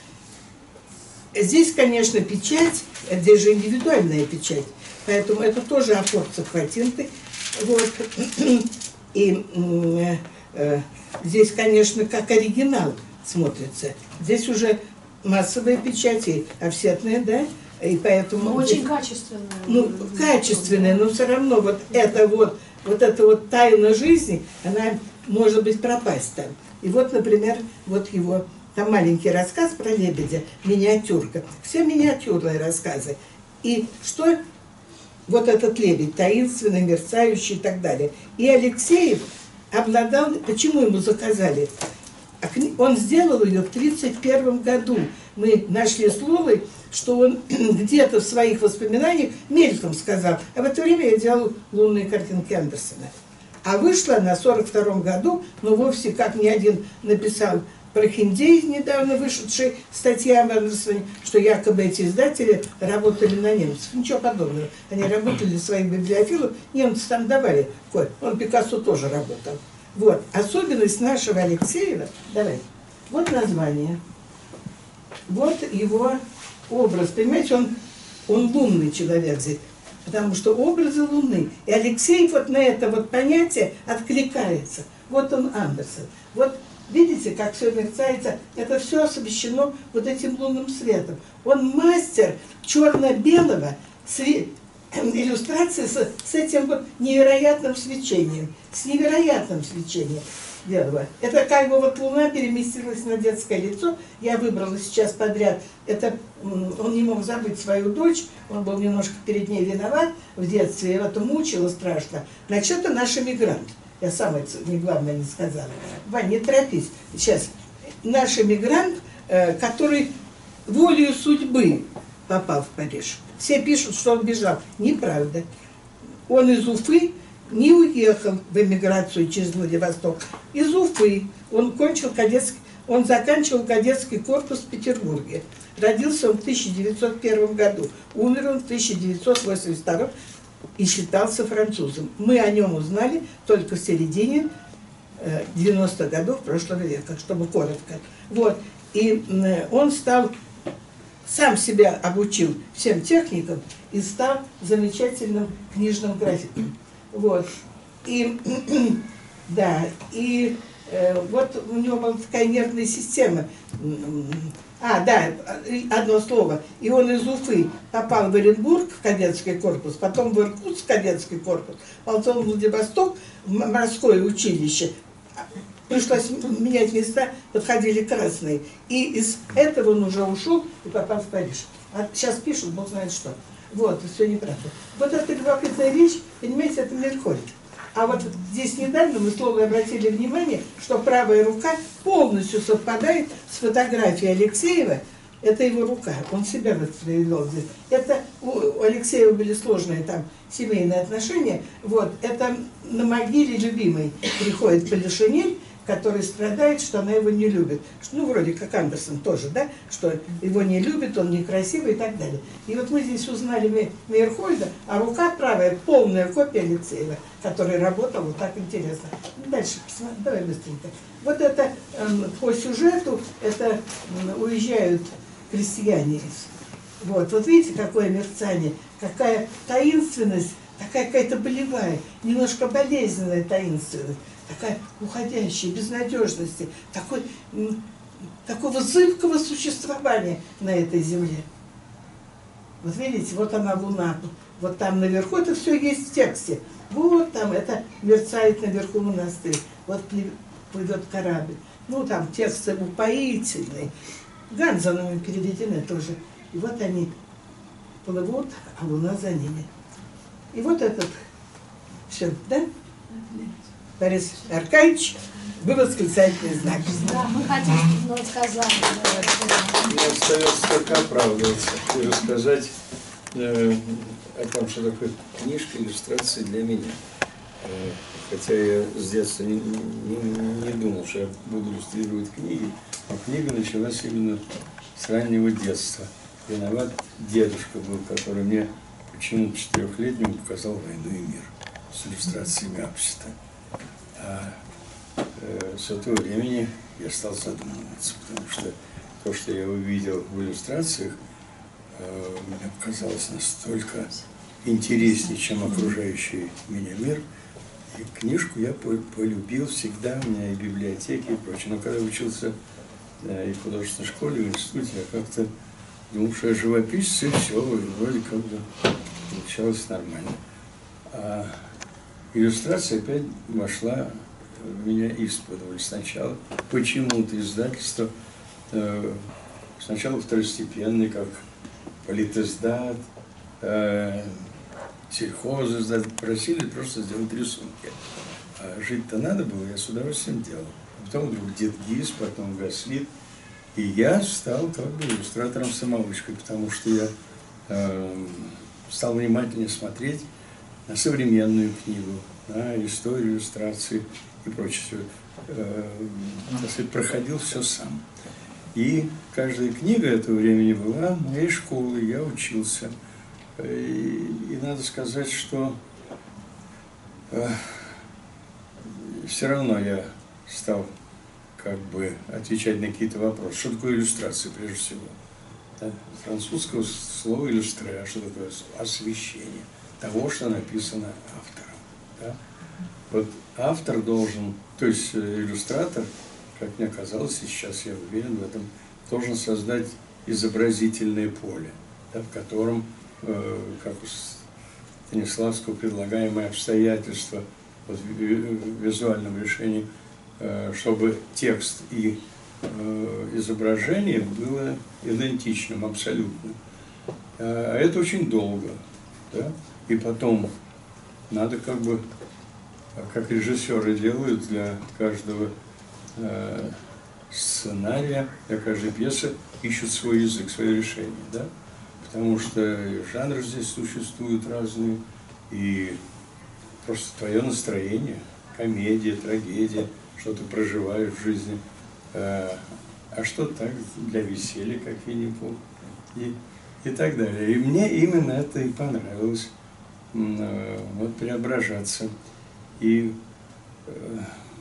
Здесь, конечно, печать, здесь же индивидуальная печать, поэтому это тоже апорт Сахватинты. Вот. И э, э, здесь, конечно, как оригинал смотрится. Здесь уже массовые печати, офсетные, да, и поэтому... Но очень качественные. Ну, качественные, но все равно вот это вот, вот эта вот тайна жизни, она может быть пропасть там. И вот, например, вот его, там маленький рассказ про лебедя, миниатюрка. Все миниатюрные рассказы. И что вот этот лебедь, таинственный, мерцающий и так далее. И Алексеев обладал, почему ему заказали? Он сделал ее в тридцать первом году. Мы нашли с Лолой, что он где-то в своих воспоминаниях мельком сказал. А в это время я делал лунные картинки Андерсона. А вышла она в сорок втором году, но вовсе, как мне один написал Прохиндей, недавно вышедший статья об Андерсоне, что якобы эти издатели работали на немцев. Ничего подобного. Они работали для своих библиофилов, немцы там давали. Он Пикассо тоже работал. Вот. Особенность нашего Алексеева, давай, вот название, вот его образ. Понимаете, он, он лунный человек здесь, потому что образы Луны. И Алексеев вот на это вот понятие откликается. Вот он Андерсон. Вот видите, как все мерцается, это все освещено вот этим лунным светом. Он мастер черно-белого, иллюстрации с, с этим вот невероятным свечением, с невероятным свечением белого. Это как бы вот луна переместилась на детское лицо. Я выбрала сейчас подряд. Это он не мог забыть свою дочь, он был немножко перед ней виноват в детстве, я это мучила страшно. Значит, это наш эмигрант. Я сама не главное не сказала. Вань, не торопись. Сейчас. Наш эмигрант, который волею судьбы попал в Париж. Все пишут, что он бежал. Неправда. Он из Уфы не уехал в эмиграцию через Владивосток. Из Уфы. Он кончил кадетский, он заканчивал кадетский корпус в Петербурге. Родился он в тысяча девятьсот первом году. Умер он в тысяча девятьсот восемьдесят втором и считался французом. Мы о нем узнали только в середине девяностых годов прошлого века, чтобы коротко. Вот. И он стал, сам себя обучил всем техникам и стал замечательным книжным графиком. Вот. И, да, и э, вот у него была такая нервная система. А, да, одно слово. И он из Уфы попал в Оренбург, в кадетский корпус, потом в Иркутск, в кадетский корпус, потом в Владивосток, в морское училище. Пришлось менять места, подходили красные. И из этого он уже ушел и попал в Париж. А сейчас пишут, бог знает что. Вот, все неправда. Вот эта любопытная вещь, понимаете, это Меркурий. А вот здесь недавно мы словно обратили внимание, что правая рука полностью совпадает с фотографией Алексеева. Это его рука, он себя воспроизвел здесь. Это у Алексеева были сложные там семейные отношения. Вот, это на могиле любимой приходит Полишинель, который страдает, что она его не любит. Ну, вроде как Андерсон тоже, да, что его не любит, он некрасивый и так далее. И вот мы здесь узнали Мейерхольда, а рука правая, полная копия Алексеева, который работал вот так интересно. Дальше, давай быстренько. Вот это э, по сюжету, это э, уезжают крестьяне. Вот, вот видите, какое мерцание, какая таинственность, такая какая-то болевая, немножко болезненная таинственность. Такая уходящая, безнадежности, такой, такого зыбкого существования на этой земле. Вот видите, вот она луна, вот там наверху, это все есть в тексте. Вот там, это мерцает наверху монастырь, вот плывет корабль. Ну, там текст упоительный. Ганзановым переведены тоже. И вот они плывут, а луна за ними. И вот этот, все, да? Борис Аркадьевич, был восклицательный знак. Да, мы хотим, чтобы он сказал. Мне остается только оправдываться и рассказать э, о том, что такое книжка, иллюстрации для меня. Э, хотя я с детства не, не, не думал, что я буду иллюстрировать книги, но книга началась именно с раннего детства. Виноват дедушка был, который мне почему-то четырехлетнему показал «Войну и мир» с иллюстрациями Апсета. А э, с этого времени я стал задумываться, потому что то, что я увидел в иллюстрациях, э, мне показалось настолько интереснее, чем окружающий меня мир. И книжку я полюбил всегда, у меня и библиотеки и прочее. Но когда учился э, и в художественной школе, и в институте, я как-то думал, что я живописец, и все, и вроде как бы получалось нормально. А иллюстрация опять вошла в меня исподволь. Сначала почему-то издательство, э, сначала второстепенный, как Политиздат, э, сельхозиздат, просили просто сделать рисунки. А жить-то надо было, я с удовольствием делал. Потом вдруг Дедгиз, потом Гаслит. И я стал как бы иллюстратором-самоучкой, потому что я э, стал внимательнее смотреть на современную книгу, на историю, иллюстрации и прочее. Э, так сказать, проходил все сам. И каждая книга этого времени была моей школой, я учился. И, и надо сказать, что э, все равно я стал как бы отвечать на какие-то вопросы. Что такое иллюстрация, прежде всего? Да? Французского слова иллюстре, а что такое освещение того, что написано автором. Да? Вот автор должен, то есть иллюстратор, как мне казалось, и сейчас я уверен в этом, должен создать изобразительное поле, да, в котором, э, как Станиславского предлагаемые обстоятельства вот, в визуальном решении, чтобы текст и изображение было идентичным абсолютно. А это очень долго. Да? И потом надо как бы, как режиссеры делают для каждого э, сценария, для каждой пьесы, ищут свой язык, свое решение. Да? Потому что и жанры здесь существуют разные, и просто твое настроение, комедия, трагедия, что ты проживаешь в жизни, э, а что так для веселья, как Винни-Пух, и, и так далее. И мне именно это и понравилось. Вот преображаться. И э,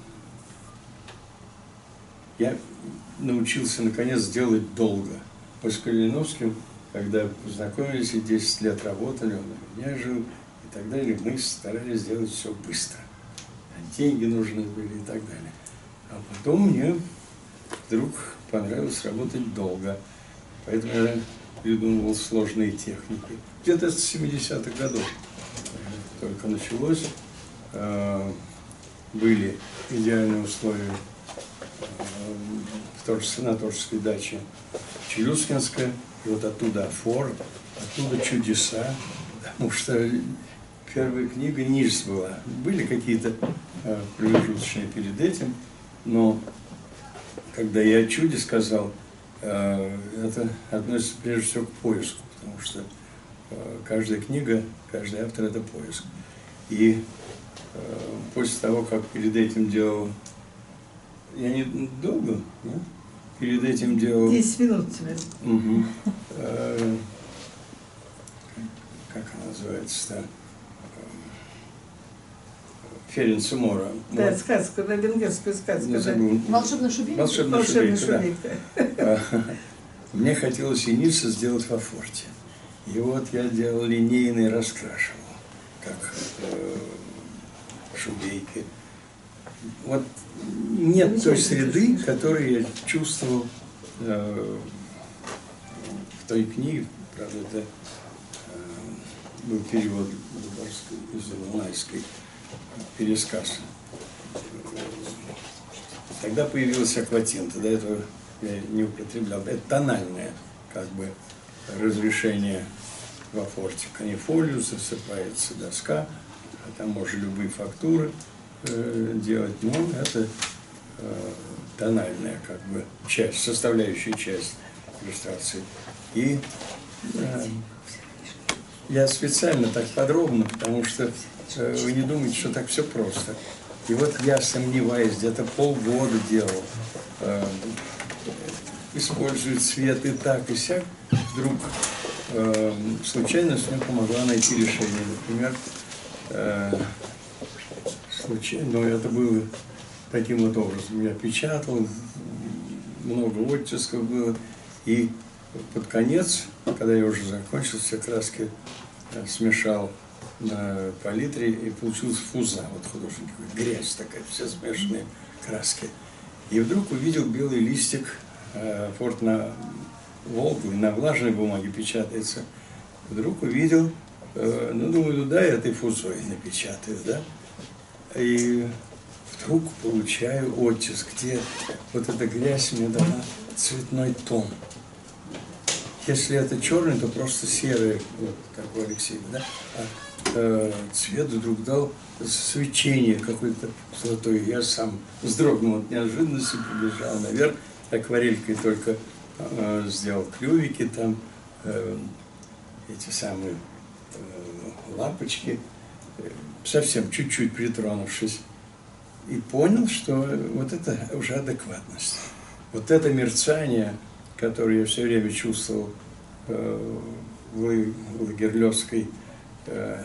я научился наконец делать долго. Мы с Калиновским, когда познакомились и десять лет работали, он у меня жил и так далее, мы старались сделать все быстро. А деньги нужны были и так далее. А потом мне вдруг понравилось работать долго. Поэтому я придумывал сложные техники. Где-то с семидесятых годов только началось, были идеальные условия на творческой даче Челюскинская, и вот оттуда Афор, оттуда чудеса, потому что первая книга низ была. Были какие-то промежуточные перед этим, но когда я о чуде сказал, это относится прежде всего к поиску, потому что каждая книга, каждый автор – это поиск. И э, после того, как перед этим делал, я не долго, да? Перед этим делал… десять минут тебе. Угу, э, как она называется-то? Ференца Мора. Да, вот. сказка, на венгерскую сказку. Не Да. забыл. Волшебная шубейка? Волшебная Волшебная шубейка, да. Мне хотелось и Нильса сделать во форте. И вот я делал линейный, раскрашивал, как э, шубейки. Вот нет той среды, которую я чувствовал э, в той книге. Правда, это э, был перевод из Илонайской, пересказ. Тогда появилась акватинта, до этого я не употреблял. Это тональное, как бы, разрешение во форте. Канифолию, засыпается доска, а там можно любые фактуры э, делать, но это э, тональная, как бы, часть, составляющая часть иллюстрации. И э, я специально так подробно, потому что э, вы не думаете, что так все просто. И вот я, сомневаюсь, где-то полгода делал, э, использую цвет и так, и сяк, вдруг э, случайность мне помогла найти решение. Например, э, случайно, но это было таким вот образом. Я печатал, много оттисков было, и под конец, когда я уже закончил, все краски э, смешал на палитре, и получилась фуза, вот художник, грязь такая, все смешанные краски. И вдруг увидел белый листик, э, форт на Волгу, на влажной бумаге печатается. Вдруг увидел, э, ну, думаю, ну да, этой фузой напечатаю, да. И вдруг получаю оттиск, где вот эта грязь мне дала цветной тон. Если это черный, то просто серый, вот, как у Алексея, да. А э, цвет вдруг дал свечение какое-то золотое. Я сам вздрогнул от неожиданности, побежал наверх, акварелькой только э, сделал клювики, там э, эти самые э, лампочки, э, совсем чуть-чуть притронувшись, и понял, что вот это уже адекватность. Вот это мерцание, которое я все время чувствовал э, в Лагерлёвской э,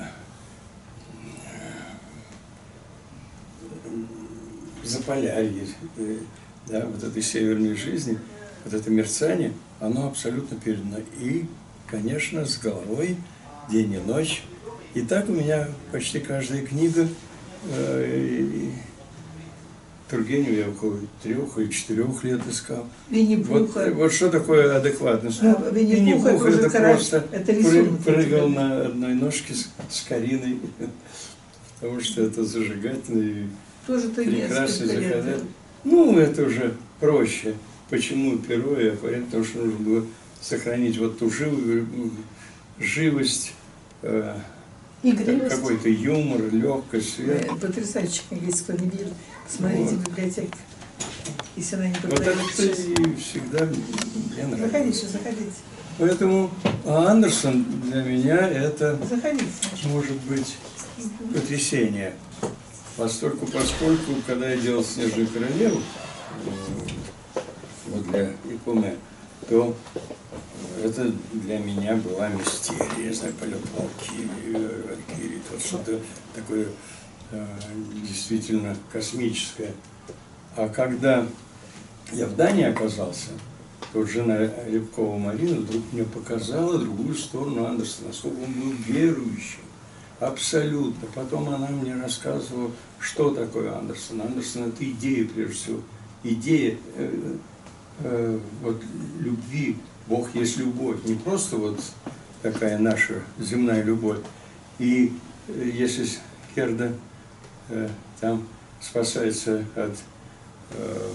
Заполярье, э, да, вот этой северной жизни, вот это мерцание, оно абсолютно передано. И, конечно, с головой, день и ночь. И так у меня почти каждая книга э, Тургенева я около трех или четырех лет искал. Винни-Пуха. Вот, вот что такое адекватность? Ну, А, Винни-Пух это, это уже просто это пры- прыгал на одной ножке с, с Кариной, потому что это зажигательный, тоже прекрасный тургеневский заказать. Ну, это уже проще. Почему перо и акварель? Потому что нужно было сохранить вот ту живую, живость, э, Игривость. какой-то юмор, легкость, свет. Потрясающий, если кто не видел, посмотрите Вот. библиотеку. Если она не Вот это продается. и всегда мне нравится. Заходите, заходите. Поэтому Андерсон для меня это Заходите. может быть потрясение. Поскольку, поскольку, когда я делал «Снежную королеву», э, вот для Икуме, то это для меня была мистерия. Я знаю, полет Валькирии, вот что-то такое э, действительно космическое. А когда я в Дании оказался, то жена Рябкова Марина вдруг мне показала другую сторону Андерсона, насколько он был верующим. Абсолютно. Потом она мне рассказывала, что такое Андерсон. Андерсон – это идея, прежде всего. Идея э, э, вот, любви. Бог есть любовь. Не просто вот такая наша земная любовь. И э, если Херда э, там спасается от э,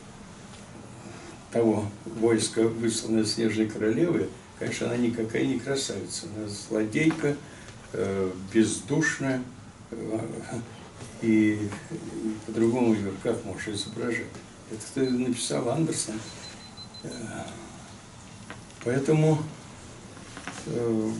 того войска, высланной Снежной королевы, конечно, она никакая не красавица. Она злодейка, э, бездушная, э, и, и по-другому ее как можешь изображать? Это кто написал Андерсон. Э, поэтому э,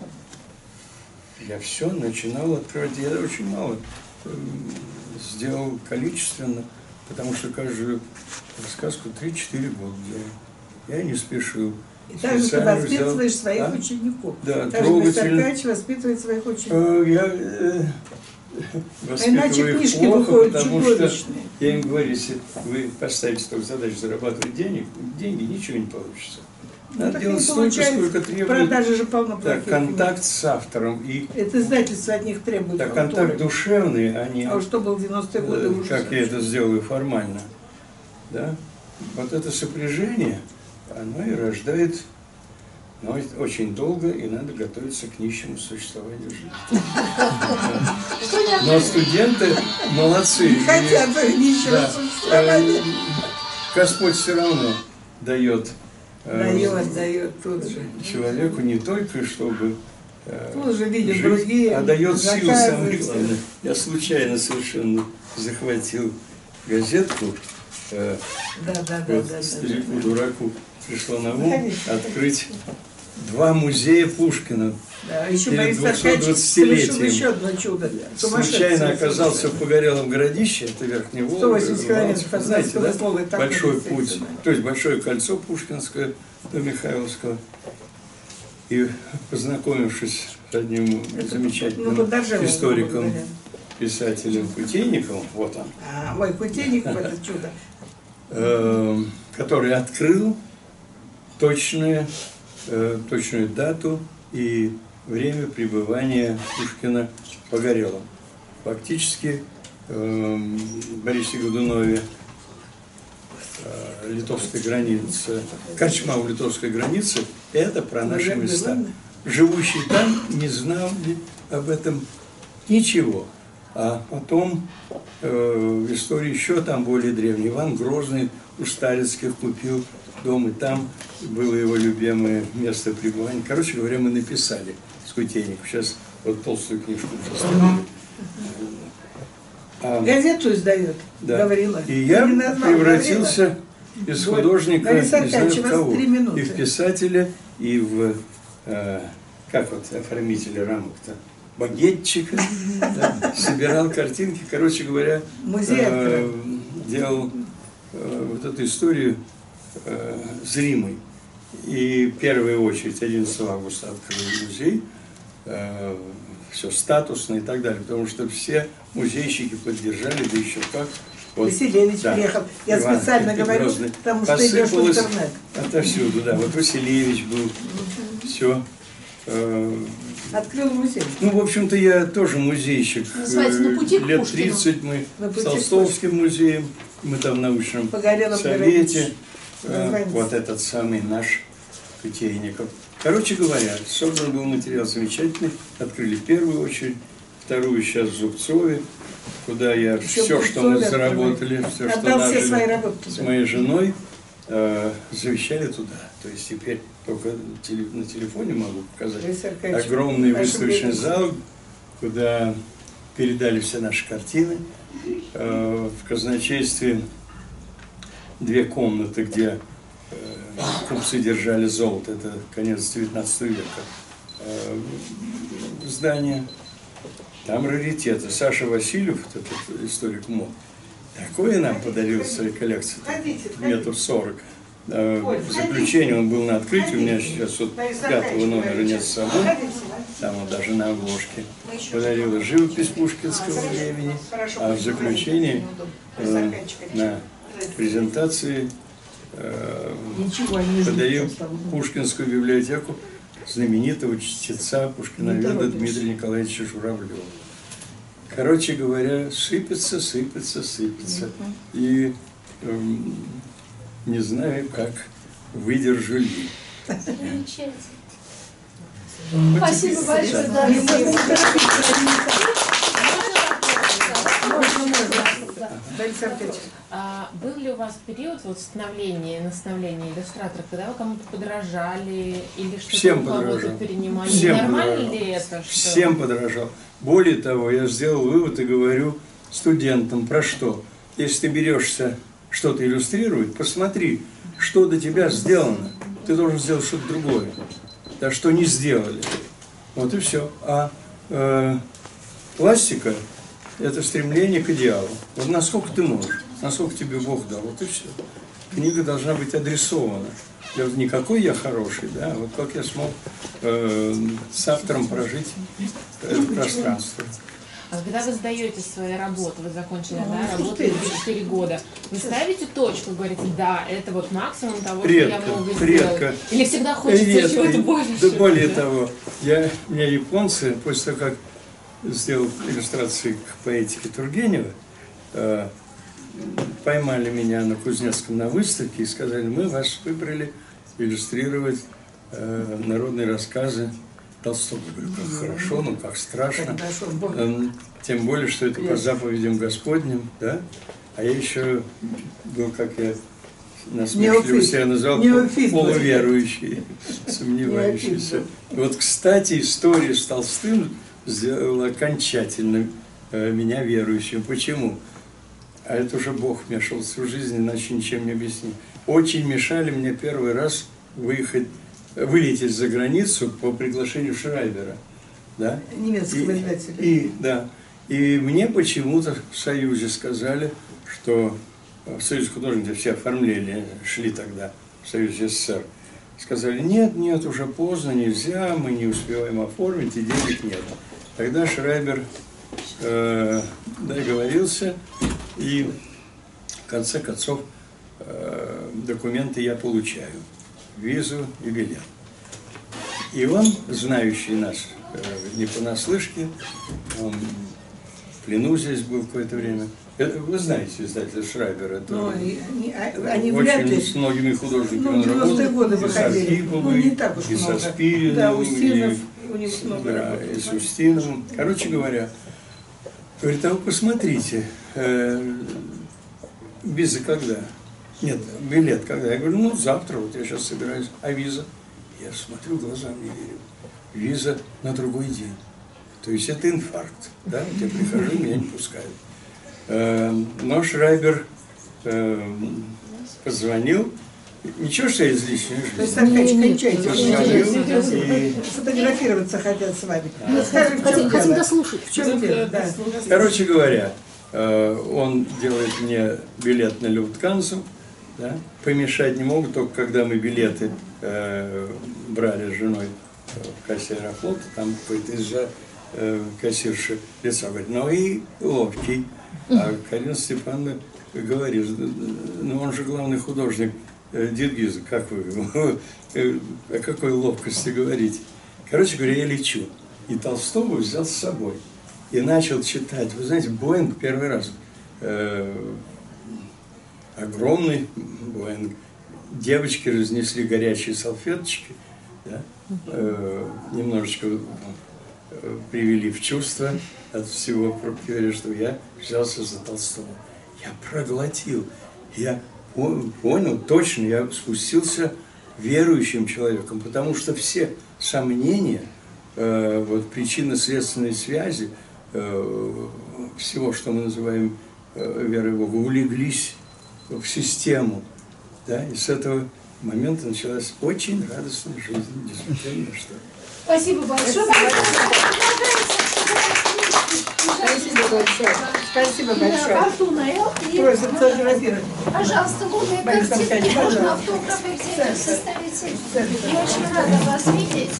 я все начинал открывать. Я очень мало э, сделал количественно, потому что каждую сказку три-четыре года делал. Я не спешил. И также ты воспитываешь взял, своих а? учеников. Да, также Басаркач воспитывает своих учеников. Э, я э, воспитываю иначе книжки плохо, выходят потому чудовищные. что я им говорю, если вы поставите только задачу зарабатывать денег, деньги, ничего не получится. Надо ну, делать столько, сколько требует. Продажи же полно так, контакт с автором. И, это издательство от них требует. Так, контакт душевный, а не... А уж что был в девяностые годы уже. Как я это сделаю формально. Да? Вот это сопряжение, оно и рождает, но очень долго, и надо готовиться к нищему существованию жизни. Но студенты молодцы. Не хотят нищего существования. Господь все равно дает. Дает, дает тут же. Человеку не только, чтобы тут же видят другие, а дает силу, самое главное. Я случайно совершенно захватил газетку. Да, да, да, вот да, старику, да, дураку пришло на ум открыть два музея Пушкина. Да, еще перед двухсотдвадцатилетием. Совершил еще одно чудо. Случайно оказался в Погорелом городище, это Верхний Волга. сто восемьдесят километров, знаете, да? слова, Большой путь, то есть большое кольцо Пушкинское до Михайловского. И познакомившись с одним это, замечательным ну, историком, писателем Путейниковым, вот он. А, мой Путейников это чудо. Который открыл точную, точную дату и время пребывания Пушкина в Погорелом. Фактически в Борисе Годунове литовская граница, корчма у литовской границы, это про наши места. Живущий там не знал об этом ничего. А потом э, в истории еще там более древний. Иван Грозный у Старицких купил дом, и там было его любимое место пребывания. Короче говоря, мы написали с Кутейником. Сейчас вот толстую книжку составили. А, газету издает, да. Говорила. И я назвал, превратился говорила. из художника, не знаю в кого, и в писателя, и в, э, как вот, оформителя рамок-то, багетчика, да, собирал картинки, короче говоря, э, делал э, вот эту историю э, зримой. И в первую очередь одиннадцатого августа открыл музей, э, все статусно и так далее, потому что все музейщики поддержали, да еще как. Вот, Василевич да, приехал, я Иван специально говорю, Грозный. Потому что идешь в интернет. Отовсюду, да, вот Василевич был, все. э, Открыл музей. ну, в общем-то, я тоже музейщик. Называется «На пути к Лет Пушкину». тридцать мы «На с пути к Толстовским музеем, мы там в научном Погорелом совете. Э, Название. вот этот самый наш Кутейников. Короче говоря, собран был материал замечательный. Открыли первую очередь, вторую сейчас в Зубцове, куда я Еще все, в что мы Зубцове заработали, все, что Отдал все свои нажили работы с туда. моей женой, э, завещали туда. То есть теперь только теле- на телефоне могу показать. Борис Аркадьевич, Огромный ваши выставочный бедности. зал, куда передали все наши картины. Э, В казначействе две комнаты, где э, купцы держали золото, это конец девятнадцатого века. Э, Здание, там раритеты. Саша Васильев, вот этот историк мод, такое нам подарил в своей коллекции, метров сорок. Э, В заключение он был на открытии, у меня сейчас вот пятого номера нет с собой, там вот даже на обложке. Подарила живопись пушкинского времени, а в заключении э, на презентации э, Ничего, они не подарил знают, слава богу. Пушкинскую библиотеку знаменитого чтеца пушкиноведа торопишься. Дмитрия Николаевича Журавлева. Короче говоря, сыпется, сыпется, сыпется. И эм, не знаю, как выдержу ли. Замечательно. Вот Спасибо теперь- большое. да. Да, Не спасибо. Можно, можно. Борис Аркадьевич. А был ли у вас период вот становления, на становлении иллюстратора, когда вы кому-то подражали или что-то Всем у кого-то подражал. перенимали? Всем Нормально подражал. ли это? Что... Всем подражал. Более того, я сделал вывод и говорю студентам про что. Если ты берешься что-то иллюстрировать, посмотри, что до тебя сделано. Ты должен сделать что-то другое. Да, что не сделали. Вот и все. А э, пластика – это стремление к идеалу. Вот насколько ты можешь, насколько тебе Бог дал, вот и все. Книга должна быть адресована. Я вот не какой я хороший, да, а вот как я смог э, с автором прожить это пространство. А когда вы сдаете свои работы, вы закончили, Ну, да, ну, работаете что ты? четыре года, вы ставите точку, говорите, да, это вот максимум того, Редко, что я могу редко. сделать? Или всегда хочется Редко. чего-то больше? Да более того, я, у меня японцы, после того, как сделал иллюстрации к поэтике Тургенева, э, поймали меня на Кузнецком на выставке и сказали, мы вас выбрали иллюстрировать э, народные рассказы Толстого. Я говорю, как хорошо, ну как страшно. Тогда что, Бог. Эм, Тем более, что это по заповедям Господним, да? А я еще был, как я насмешливо Неофит. себя назвал, Неофит. полуверующий, сомневающийся. Вот, кстати, история с Толстым сделала окончательно э, меня верующим. Почему? А это уже Бог вмешался в жизнь, иначе ничем не объяснить. Очень мешали мне первый раз выехать, вылететь за границу по приглашению Шрайбера. Да? Немецкого И- издателя. И, да. И мне почему-то в Союзе сказали, что в Союзе художников все оформления шли тогда, в Союзе СССР. Сказали, нет, нет, уже поздно, нельзя, мы не успеваем оформить, и денег нет. Тогда Шрайбер э, договорился, и в конце концов э, документы я получаю, визу и билет. И он, знающий нас э, не понаслышке, он в плену здесь был какое-то время. Это, вы знаете издателя Шрайбера, это Но они, они, а- они вряд очень ли... с многими художниками Ну, он в девяностые работал. годы И с выходили. Архиповой, Ну, не так уж и со много. Спириным, Да, Устинов, и- у него много да, работ. и с Устиновым. Короче говоря, говорит, а вы посмотрите, э, виза когда? Нет, билет когда? Я говорю, ну завтра, вот я сейчас собираюсь. А виза? Я смотрю, глазам не верю. Виза на другой день. То есть это инфаркт. Да? Вот я прихожу, меня не пускают. Э, Но Шрайбер э, позвонил. Ничего, что я из личной То есть, жизни. Аркадьевич, кончайте. Позвонил и... Фотографироваться хотят с вами. Ну, скажи, в чем Хотим, хотим дело? дослушать. В чем дело? Да. Короче говоря, э, он делает мне билет на Люфтгансу, да? Помешать не могут, только когда мы билеты э, брали с женой в кассе Аэрофлота, там какой-то из-за э, кассирши лица говорит, ну и ловкий. А Карина Степановна говорит, ну он же главный художник э, Дидгиза, как вы, э, о какой ловкости говорите? Короче говоря, я лечу. И Толстого взял с собой. И начал читать. Вы знаете, Боинг первый раз. Э, огромный Боинг. Девочки разнесли горячие салфеточки. Да? Э, немножечко э, привели в чувство от всего. Говорю, что я взялся за Толстого. Я проглотил. Я понял, точно, я спустился верующим человеком, потому что все сомнения, э, вот, причинно-следственной связи, э, всего, что мы называем э, верой в Бога, улеглись в систему. Да? И с этого момента началась очень радостная жизнь, действительно, что... Спасибо большое. Спасибо большое. Спасибо большое. Артуна Эл и, Просим сфотографировать. пожалуйста, лунные Борис картинки, Аркадьевич, можно пожалуйста. автографы взять у составителей. Я очень рада вас видеть.